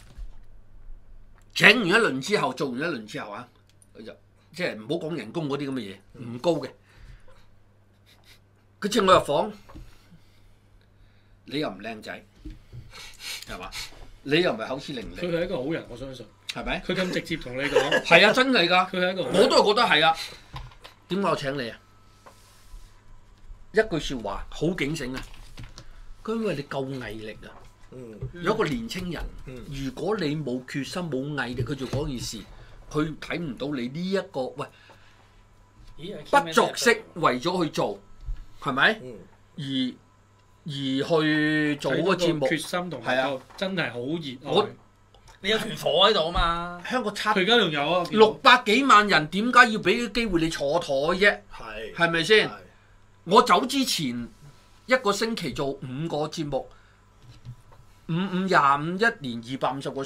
請完一輪之後，做完一輪之後啊，就即係唔好講人工嗰啲咁嘅嘢，唔高嘅。佢請我入房，你又唔靚仔，係嘛？你又唔係口齒伶俐， 佢係一個好人，我相信。 係咪？ 佢咁直接同你講。 係啊，真係㗎。 佢係一個好人。 我都係覺得係啊。點解我請你啊？一句説話好警醒啊！佢因為你夠毅力啊。 嗯， 有一個年青人， 嗯、 如果你冇決心冇毅力去做嗰件事，佢睇唔到你呢、這、一個喂不作息為咗去做，係咪？ 嗯、 而而去做嗰個節目， 決心同係啊，真係好熱愛。 我你有團火喺度啊嘛！ 香港差佢而家仲有啊， 六百幾萬人，點解要俾機會你坐台啫？ 係係咪先？我走之前一個星期做五個節目。五五廿五一年二百五十個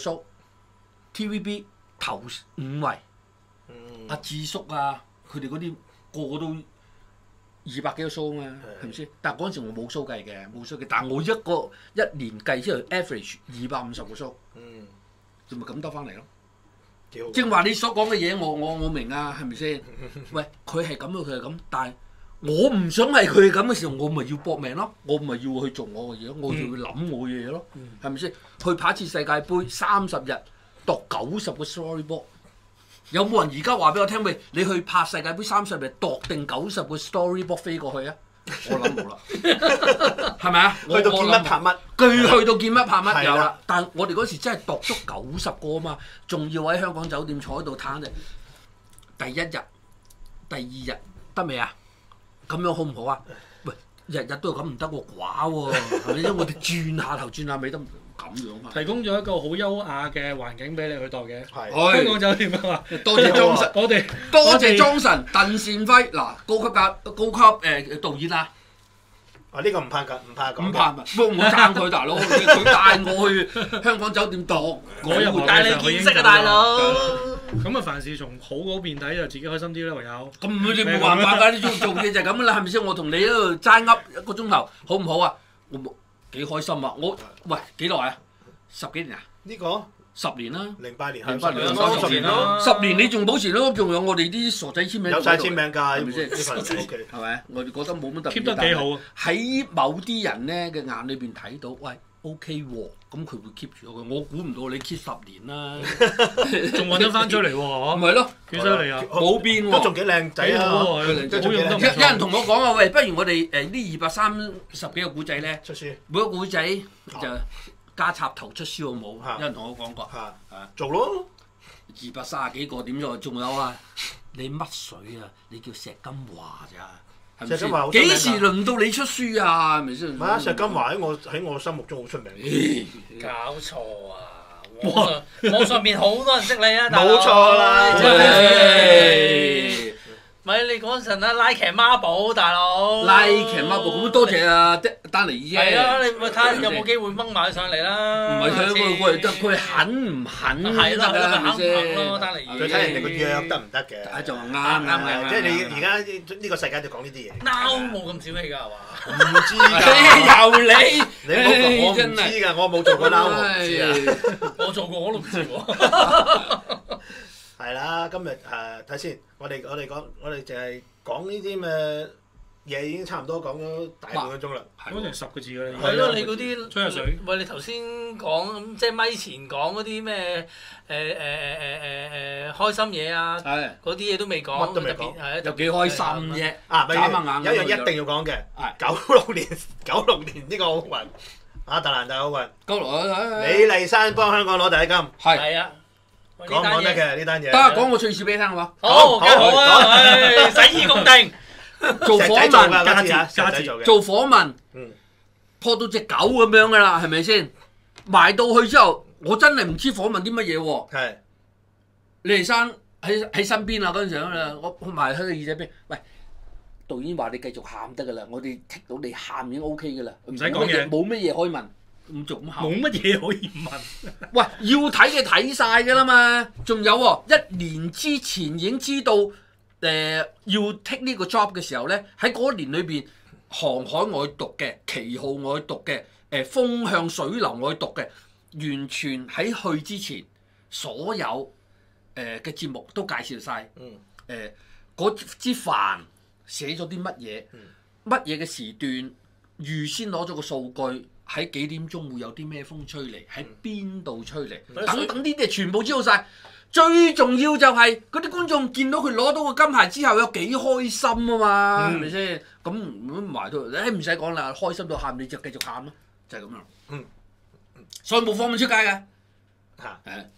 show，T V B 頭五位，阿智叔啊，佢哋嗰啲個個都二百幾個 show 啊嘛，係咪先？但係嗰陣時我冇 show 計嘅，冇 show 計，但係我一個一年計之後 average 二百五十個 show， 嗯， 就咪咁得翻嚟咯。 幾好。 正話你所講嘅嘢，我我我明啊，係咪先？喂，佢係咁啊，佢係咁，但係。我唔想係佢咁嘅時候，我咪要搏命咯，我咪要去做我嘅嘢咯，我就要諗我嘅嘢咯，係咪先？去拍一次世界盃三十日，度九十個 storyboard， 有冇人而家話俾我聽？喂，你去拍世界盃三十日，度定九十個 storyboard 飛過去啊？我諗冇啦，係咪啊？ 去到見乜拍乜， 佢去到見乜拍乜有啦。但係我哋嗰時真係度足九十個啊嘛，仲要喺香港酒店坐喺度攤嘅。第一日、第二日得未啊？咁樣好唔好啊？喂，日日都係咁唔得喎，寡喎，係咪先？我哋轉下頭轉下尾都咁樣啊！ 提供咗一個好優雅嘅環境俾你去度嘅， 係香港酒店啊嘛。 多謝莊臣， 我哋多謝莊臣、鄧善輝嗱，高級格高級誒導演啊！ 啊呢個唔怕㗎，唔怕講。 唔怕咪，不過我讚佢大佬，佢帶我去香港酒店度， 我又帶你見識啊，大佬！ 咁啊，凡事從好嗰邊睇就自己開心啲啦，唯有。 咁你冇辦法㗎，你做做嘢就係咁啦，係咪先？我同你喺度齋噏一個鐘頭，好唔好啊？我冇幾開心啊！我喂幾耐啊？十幾年啊？ 呢個十年啦。 零八年， 零八年十年咯。 十年你仲保持到，仲有我哋啲傻仔簽名。 有曬簽名㗎， 係咪先？ 呢份 O K。 係咪？我哋覺得冇乜特別。 keep 得幾好啊！ 喺某啲人咧嘅眼裏邊睇到，喂， O K 喎，咁佢會 keep 住佢。我估唔到你 keep 十年啦， 仲揾得翻出嚟喎，嗬？ 咪咯， 幾犀利啊！ 冇變喎， 都仲幾靚仔啊！ 好用得有人同我講話，喂，不如我哋誒呢二百三十幾個古仔咧， 出書， 每個古仔就加插頭出書好冇？有人同我講過， 做咯， 二百三十幾個點咗？仲有啊，你乜水啊？你叫石金華咋？ 石金華幾時輪到你出書啊？係咪先？ 唔係啊，石金華喺我喺我心目中好出名。 搞錯啊！網上網上面好多人識你啊， 冇錯啦， 咪你嗰陣啊，拉騎孖寶大佬， 拉騎孖寶咁多謝啊丹尼爾啫。 係啊，你咪睇下有冇機會掹埋上嚟啦。 唔係佢佢佢佢肯唔肯係咯， 得肯唔肯咯，丹尼爾。 佢睇人哋個約得唔得嘅？ 就啱啱嘅， 即係你而家呢個世界就講呢啲嘢。 撈冇咁小氣㗎係嘛？ 唔知㗎， 由你， 你唔好講我唔知㗎，我冇做過撈，我唔知啊。 我做過我都唔知喎。 係啦，今日誒睇先，我哋我哋講我哋淨係講呢啲嘅嘢已經差唔多講咗大半個鐘啦， 講成十個字㗎啦。 係咯，你嗰啲吹下水。 喂，你頭先講即係咪前講嗰啲咩誒誒誒誒誒誒開心嘢啊？嗰啲嘢都未講， 乜都未講， 係啊， 有幾開心啫！ 啊， 眨下眼有一樣一定要講嘅，九六年九六年呢個奧運，亞特蘭大奧運， 高羅李麗珊幫香港攞第一金， 係係啊。 講唔講得嘅呢單嘢？ 得啊，講個趣事俾你聽好嘛？ 好，梗係好啊！洗耳恭聽。 做訪問， 加字加字做嘅。 做訪問，破到隻狗咁樣噶啦，係咪先？埋到去之後，我真係唔知訪問啲乜嘢喎。 係。 李麗珊喺喺身邊啊嗰陣時啦，我我埋喺個耳仔邊，喂，導演話你繼續喊得噶啦，我哋剔到你喊已經 O K 噶啦， 唔使講嘢， 冇乜嘢可以問。唔做咁喊， 冇乜嘢可以問。 喂，要睇嘅睇晒㗎啦嘛，仲有喎，一年之前已經知道誒、呃、要 take 呢個 job 嘅時候咧，喺嗰一年裏邊，航海我去讀嘅，旗號我去讀嘅，誒、呃、風向水流我去讀嘅，完全喺去之前，所有誒嘅節目都介紹晒。 嗯。 誒嗰支飯寫咗啲乜嘢，乜嘢嘅時段，預先攞咗個數據。喺幾點鐘會有啲咩風吹嚟？喺邊度吹嚟？嗯、等等呢啲全部知道晒。最重要就係嗰啲觀眾見到佢攞到個金牌之後有幾開心啊嘛，係咪先？咁埋到誒唔使講啦，開心到喊你就繼續喊咯，就係、是、咁樣。嗯，所以冇訪問出街嘅嚇，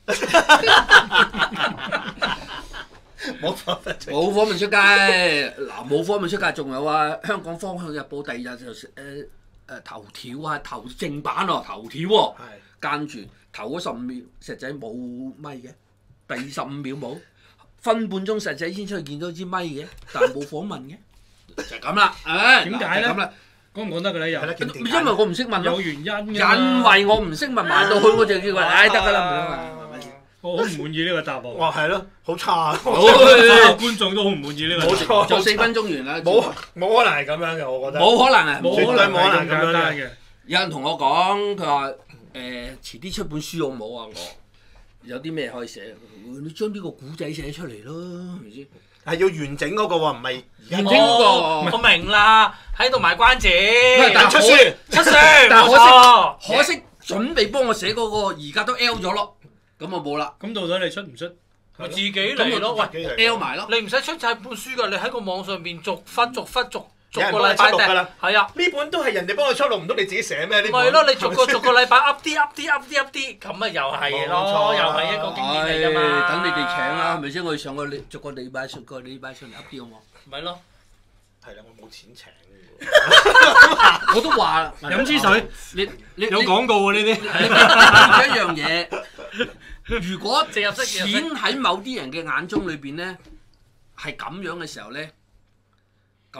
冇訪問冇訪問出街嗱，冇訪問出街，仲有啊，香港方向日報第二日就誒。呃誒頭條啊，頭正版喎，頭條喎，跟住頭嗰十五秒石仔冇咪嘅，第十五秒冇，分半鐘石仔先出去見到支咪嘅，但係冇訪問嘅，就係咁啦，誒點解咧？咁啦，講唔講得㗎咧？又因為我唔識問，有原因嘅，因為我唔識問埋到去我就叫佢，唉得㗎啦，唔好問，係咪先？我好唔滿意呢個答案。 哇，係咯，好差， 所有觀眾都好唔滿意呢個。 冇錯， 就四分鐘完啦。 冇冇可能係咁樣嘅，我覺得。 冇可能啊！ 絕對冇可能咁樣嘅。 有人同我講，佢話誒遲啲出本書好唔好啊？我有啲咩可以寫？你將呢個古仔寫出嚟咯，係咪先？ 係要完整嗰個喎，唔係完整嗰個。 我明啦，喺度賣關子。 但出書出書， 但可惜可惜準備幫我寫嗰個而家都 L 咗咯。咁我冇啦。 咁到底你出唔出？ 咪自己嚟咯，喂 ，L 埋咯。 你唔使出晒本書㗎，你喺個網上邊逐忽逐忽逐逐個禮拜訂。 係啊， 呢本都係人哋幫佢出，錄唔到你自己寫咩？呢咪係咯，你逐個逐個禮拜 up 啲 up 啲 up 啲 up 啲，咁啊又係咯，又係一個經典嚟㗎嘛。 等你哋請啦，係咪先？我哋上個禮逐個禮拜逐個禮拜上嚟 up 啲好冇？ 咪咯， 係啦，我冇錢請。 我都話飲支水， 你你有廣告喎呢啲。 一樣嘢，如果錢喺某啲人嘅眼中裏邊咧係咁樣嘅時候咧，咁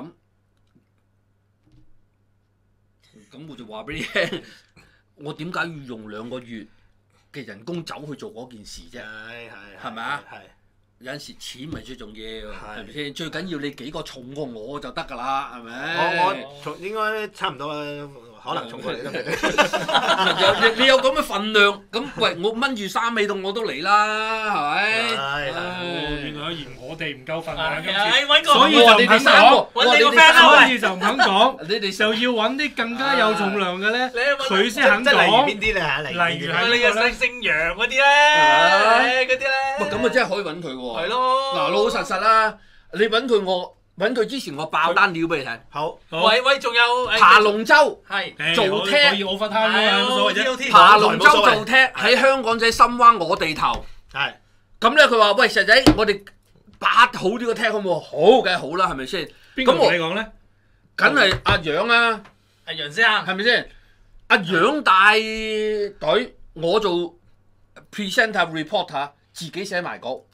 咁我就話俾你聽，我點解要用兩個月嘅人工走去做嗰件事啫？ 係係係咪啊？ 係。 有陣時錢咪最重要，係咪先？最緊要你幾個重過我就得㗎啦，係咪？ 我我重應該差唔多，可能重過你都未定。 你你有咁嘅份量，咁喂我掹住衫尾度我都嚟啦，係咪？ 係係。 原來有鹽我哋唔夠份量今次， 所以就唔肯講， 揾你個 friend 啦， 所以就唔肯講。你哋就要揾啲更加有重量嘅咧，佢先肯講。 邊啲咧嚇？ 例如係你嘅姓姓楊嗰啲咧，嗰啲咧。 喂，咁啊真係可以揾佢喎。 係咯。 嗱，老老實實啦，你揾佢我揾佢之前，我爆單料俾你睇。 好。 喂喂，仲有爬龍舟係做踢， 可以 overtime 㗎，冇所謂啫。 爬龍舟做踢喺香港仔深灣我地頭。 係。 咁咧佢話：喂，石仔，我哋八好呢個踢好冇？好嘅，好啦，係咪先？ 邊個同你講咧？ 梗係阿楊啊， 阿楊先生， 係咪先？阿楊帶隊，我做 presenter reporter， 自己寫埋稿。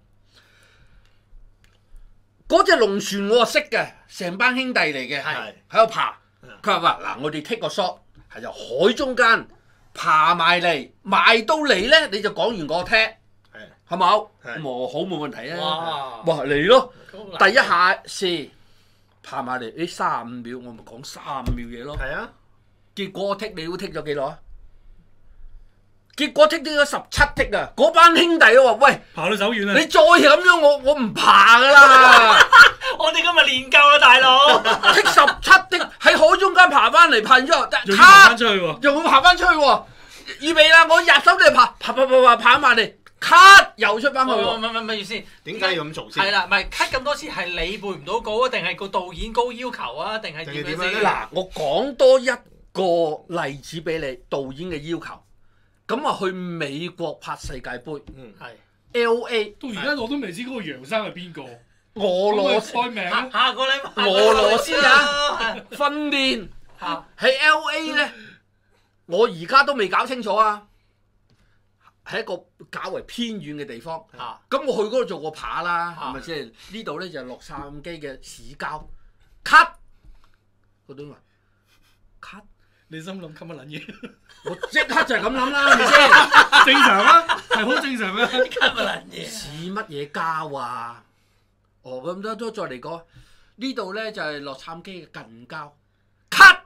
嗰隻龍船我識嘅，成班兄弟嚟嘅，喺度爬。佢話：嗱，我哋 take 個 shot，係由海中間爬埋嚟，埋到嚟咧，你就講完個踢。係冇？冇好冇問題啊！哇嚟咯！第一下試爬埋嚟，誒三十五秒，我咪講三十五秒嘢咯。 係啊！ 結果我剔你會剔咗幾耐啊？結果剔咗十七剔啊！嗰班兄弟啊話：喂， 爬到走遠啊！ 你再咁樣，我我唔爬噶啦！ 我哋今日練夠啦，大佬！ 剔十七剔喺海中間爬翻嚟，爬完之後， 又要爬翻出去喎！ 又要爬翻出去喎！預備啦，我入手就爬，爬爬爬爬爬埋嚟。cut 又出翻去喎！ 唔唔唔，咪住先， 點解要咁做先？ 係啦，唔係 cut 咁多次係你背唔到稿啊，定係個導演高要求啊，定係點樣先？ 嗱，我講多一個例子俾你，導演嘅要求。咁啊，去美國拍世界盃， 嗯係 L A 到而家我都未知嗰個楊生係邊個？ 俄羅斯開名下下個禮拜俄羅斯啊！訓練喺 L A 咧，我而家都未搞清楚啊！係一個較為偏遠嘅地方，咁、啊、我去嗰度做過扒啦，係咪先？呢度咧就係洛杉磯嘅市郊 ，cut 嗰啲話 cut， 你心諗 cut 乜撚嘢？ 我即刻就係咁諗啦，係咪先？ 正常啊，係好正常啊 ，cut 乜撚嘢？ 似乜嘢郊啊？哦，咁多都再嚟講，呢度咧就係洛杉磯嘅近郊 ，cut。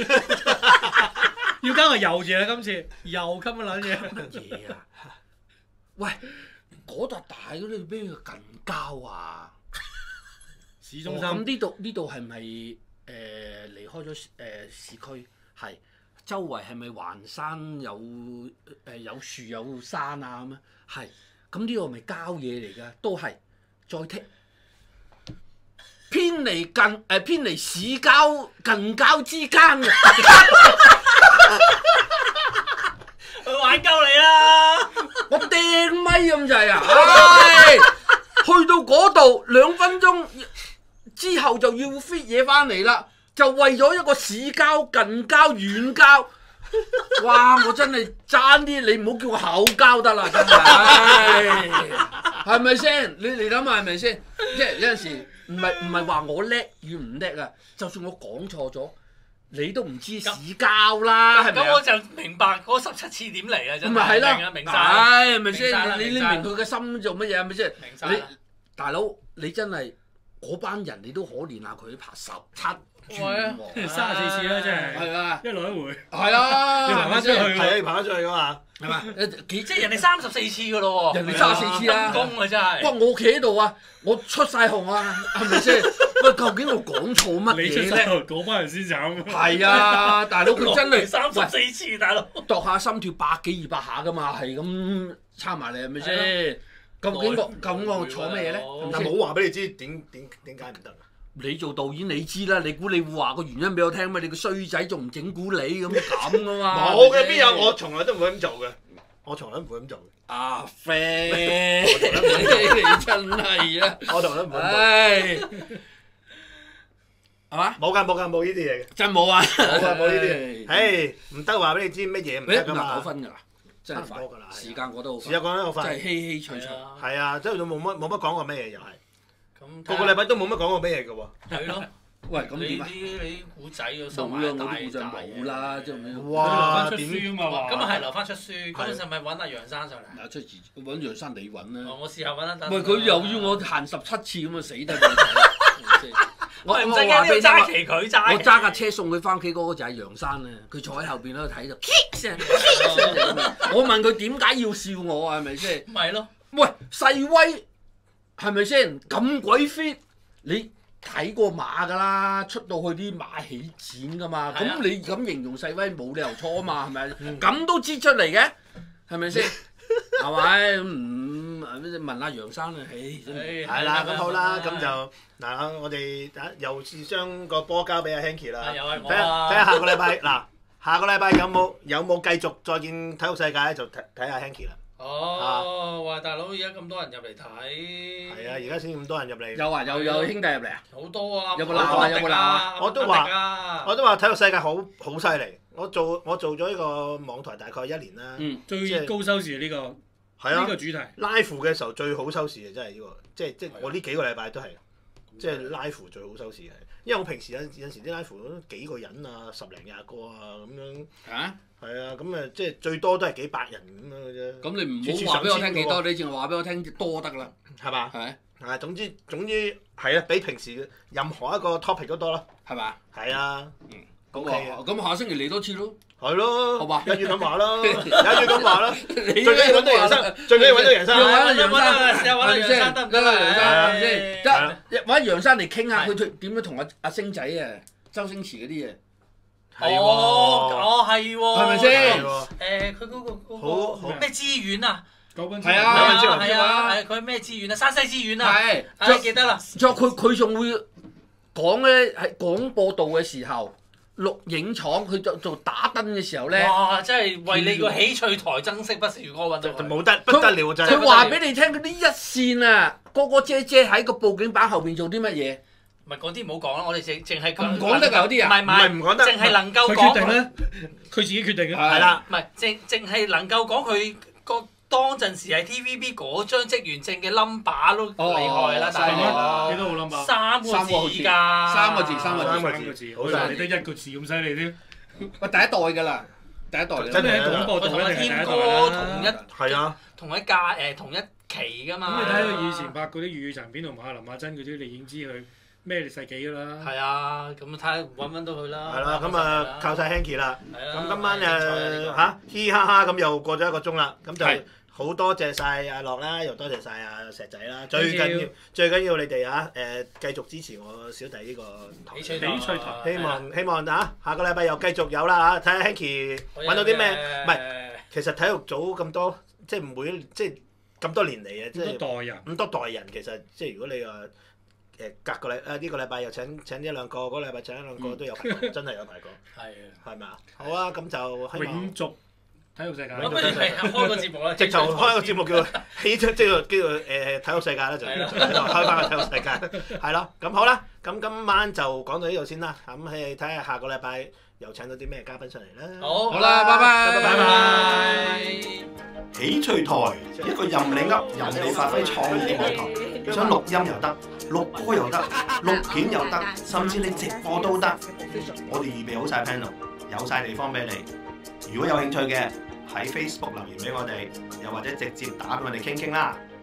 要加個又字啦，今次又吸乜撚嘢？ 乜嘢啊？喂，嗰笪大嗰啲邊個近郊啊？ 市中心。 咁呢度呢度係咪誒離開咗誒市區？係周圍係咪環山有誒、呃、有樹有山啊咁啊？係。咁呢個係咪郊野嚟㗎？都係。再剔偏離近誒、呃、偏離市郊近郊之間嘅。 佢玩鳩你啦！ 我掟咪咁滯啊！唉，去到嗰度兩分鐘之後就要 fit 嘢翻嚟啦，就為咗一個市郊、近郊、遠郊。哇！我真係爭啲，你唔好叫我口交得啦，真係，係咪先？你你諗下係咪先？即係有陣時唔係唔係話我叻與唔叻啊，就算我講錯咗。你都唔知市郊啦，係咪咁我就明白嗰十七次點嚟啊！真係明啊，明曬， 係咪先？你你明佢嘅心做乜嘢係咪先？ 明曬。 大佬，你真係嗰班人，你都可憐下佢爬十七轉喎， 三十四次啦，真係。 係啊， 一來一回。 係啊， 要爬翻出去。 係啊，要爬翻出去噶嘛。 係嘛？ 即係人哋三十四次㗎咯喎。 人哋三十四次啊！ 陰功啊真係。 哇！我企喺度啊，我出晒汗啊，係咪先？喂，究竟我講錯乜嘢咧？ 嗰班人先慘。 係啊，大佬佢真係三十四次，大佬。 度下心跳百幾二百下㗎嘛，係咁撐埋嚟係咪先？究竟我究竟我錯咩嘢咧？ 但冇話俾你知點點點解唔得啊？ 你做導演你知啦，你估你會話個原因俾我聽咩？你個衰仔仲唔整蠱你咁咁噶嘛？ 冇嘅，邊有？我從來都唔會咁做嘅，我從來都唔會咁做。 阿 friend，你真係啊！ 我從來都唔會咁做。 係嘛？ 冇㗎，冇㗎，冇呢啲嘢嘅。 真冇啊！ 冇㗎，冇呢啲。唉，唔得話俾你知乜嘢唔得㗎嘛。 九分㗎啦，真係快。時間過得好快。 時間過得好快。 真係稀稀脆脆。 係啊，即係都冇乜冇乜講過咩嘢又係。 咁個個禮拜都冇乜講過咩嘢嘅喎。 係咯。 喂，咁點啊？ 你啲你啲古仔要收埋大大。冇啦，即係哇！ 點書啊嘛？ 咁啊係留翻出書，嗰陣時咪揾阿楊生上嚟。 啊出字揾楊生你揾啦。 我試下揾一等。 喂，佢又要我行十七次咁啊死得！ 我唔使驚，你揸旗佢揸。 我揸架車送佢翻屋企嗰個就係楊生啊！佢坐喺後邊喺度睇就，我問佢點解要笑我啊？係咪先？ 咪咯。 喂，細威係咪先？咁鬼 fit，你睇過馬㗎啦，出到去啲馬起錢㗎嘛。咁你咁形容細威冇理由錯啊嘛，係咪？咁都知出嚟嘅，係咪先？係咪？唔問下楊生啦，唉，真係。 係啦，咁好啦，咁就嗱，我哋又是將個波交俾阿 Hanky 啦。睇下睇下下個禮拜嗱，下個禮拜有冇有冇繼續再見體育世界咧？就睇睇下 Hanky 啦。 哦，哇！大佬而家咁多人入嚟睇。 係啊，而家先咁多人入嚟。 有啊，有有兄弟入嚟啊！ 好多啊！ 有冇鬧啊？有冇鬧啊？ 我都話，我都話體育世界好好犀利。我做我做咗呢個網台大概一年啦。 嗯，最高收視呢個。係啊，呢個主題 live 嘅時候最好收視嘅真係呢個，即係即係我呢幾個禮拜都係，即係 live 最好收視嘅。因為我平時有有陣時啲 live 都幾個人啊，十零廿個啊咁樣。嚇！係啊，咁誒即係最多都係幾百人咁樣嘅啫。 咁你唔好話俾我聽幾多，你淨係話俾我聽多得啦， 係嘛？ 係。 啊，總之總之係啊，比平時任何一個 topic 都多啦， 係嘛？ 係啊。 嗯。咁啊，咁下星期嚟多次咯。 係咯， 好嘛， 一於咁話啦，一於咁話啦，最緊要揾到楊生，最緊要揾到楊生， 揾到楊生，又揾到楊生得唔得啦？ 係咪先？一揾楊生嚟傾下佢點樣同阿阿星仔啊、周星馳嗰啲嘢。 係喎， 哦係喎， 係咪先？ 誒，佢嗰個好好咩資源啊？ 係啊， 係啊，係佢咩資源啊？山西資源啊， 係， 係記得啦。 仲有佢佢仲會講咧喺廣播道嘅時候。錄影廠佢做做打燈嘅時候咧， 哇！真係為你個翡翠台增色不是如歌揾到冇得不得了真係。 佢話俾你聽嗰啲一線啊，哥哥姐姐喺個報警板後邊做啲乜嘢？ 唔係嗰啲唔好講啦，我哋淨淨係唔講得㗎有啲啊，唔係唔講得， 淨係能夠講。 佢決定咧，佢自己決定嘅。 係啦， 唔係淨淨係能夠講佢個。當陣時係 T V B 嗰張職員證嘅 number 都厲害啦，大佬！ 幾多個 number？ 三個字㗎， 三個字，三個字， 三個字， 好犀利！你得一個字咁犀利添。 喂，第一代㗎啦，第一代真係喺廣播道咧， 天哥同一係啊， 同一家誒同一期㗎嘛。 咁你睇佢以前拍嗰啲粵語長片同埋阿林阿珍嗰啲，你已經知佢咩世紀㗎啦。 係啊，咁睇下揾唔揾到佢啦。 係啦，咁啊靠晒 Hanky 啦。咁今晚誒嚇嘻嘻哈哈咁又過咗一個鐘啦，咁就。好多謝晒阿樂啦，又多謝晒阿石仔啦，最緊要最緊要你哋啊誒繼續支持我小弟呢個翡翠翡翠台， 希望希望啊下個禮拜又繼續有啦嚇，睇下 Hanky 揾到啲咩？唔係，其實體育組咁多，即係每即係咁多年嚟嘅，即係咁多代人， 咁多代人其實即係如果你話誒隔個禮誒呢個禮拜又請請一兩個，嗰個禮拜請一兩個都有排講，真係有排講。 係啊， 係咪啊？好啊，咁就希望永續。體育世界， 不如係開個節目啦， 直頭開個節目叫起即係叫叫誒體育世界啦，就開翻個體育世界，係咯，咁好啦，咁今晚就講到呢度先啦，咁誒睇下下個禮拜又請到啲咩嘉賓上嚟啦。 好， 好啦，拜拜， 拜拜。 翡翠台一個任你噏、任你發揮創意嘅網台，想錄音又得，錄歌又得，錄片又得，甚至你直播都得，我哋預備好晒 panel，有晒地方俾你。如果有興趣嘅，喺 Facebook 留言俾我哋，又或者直接打俾我哋傾傾啦。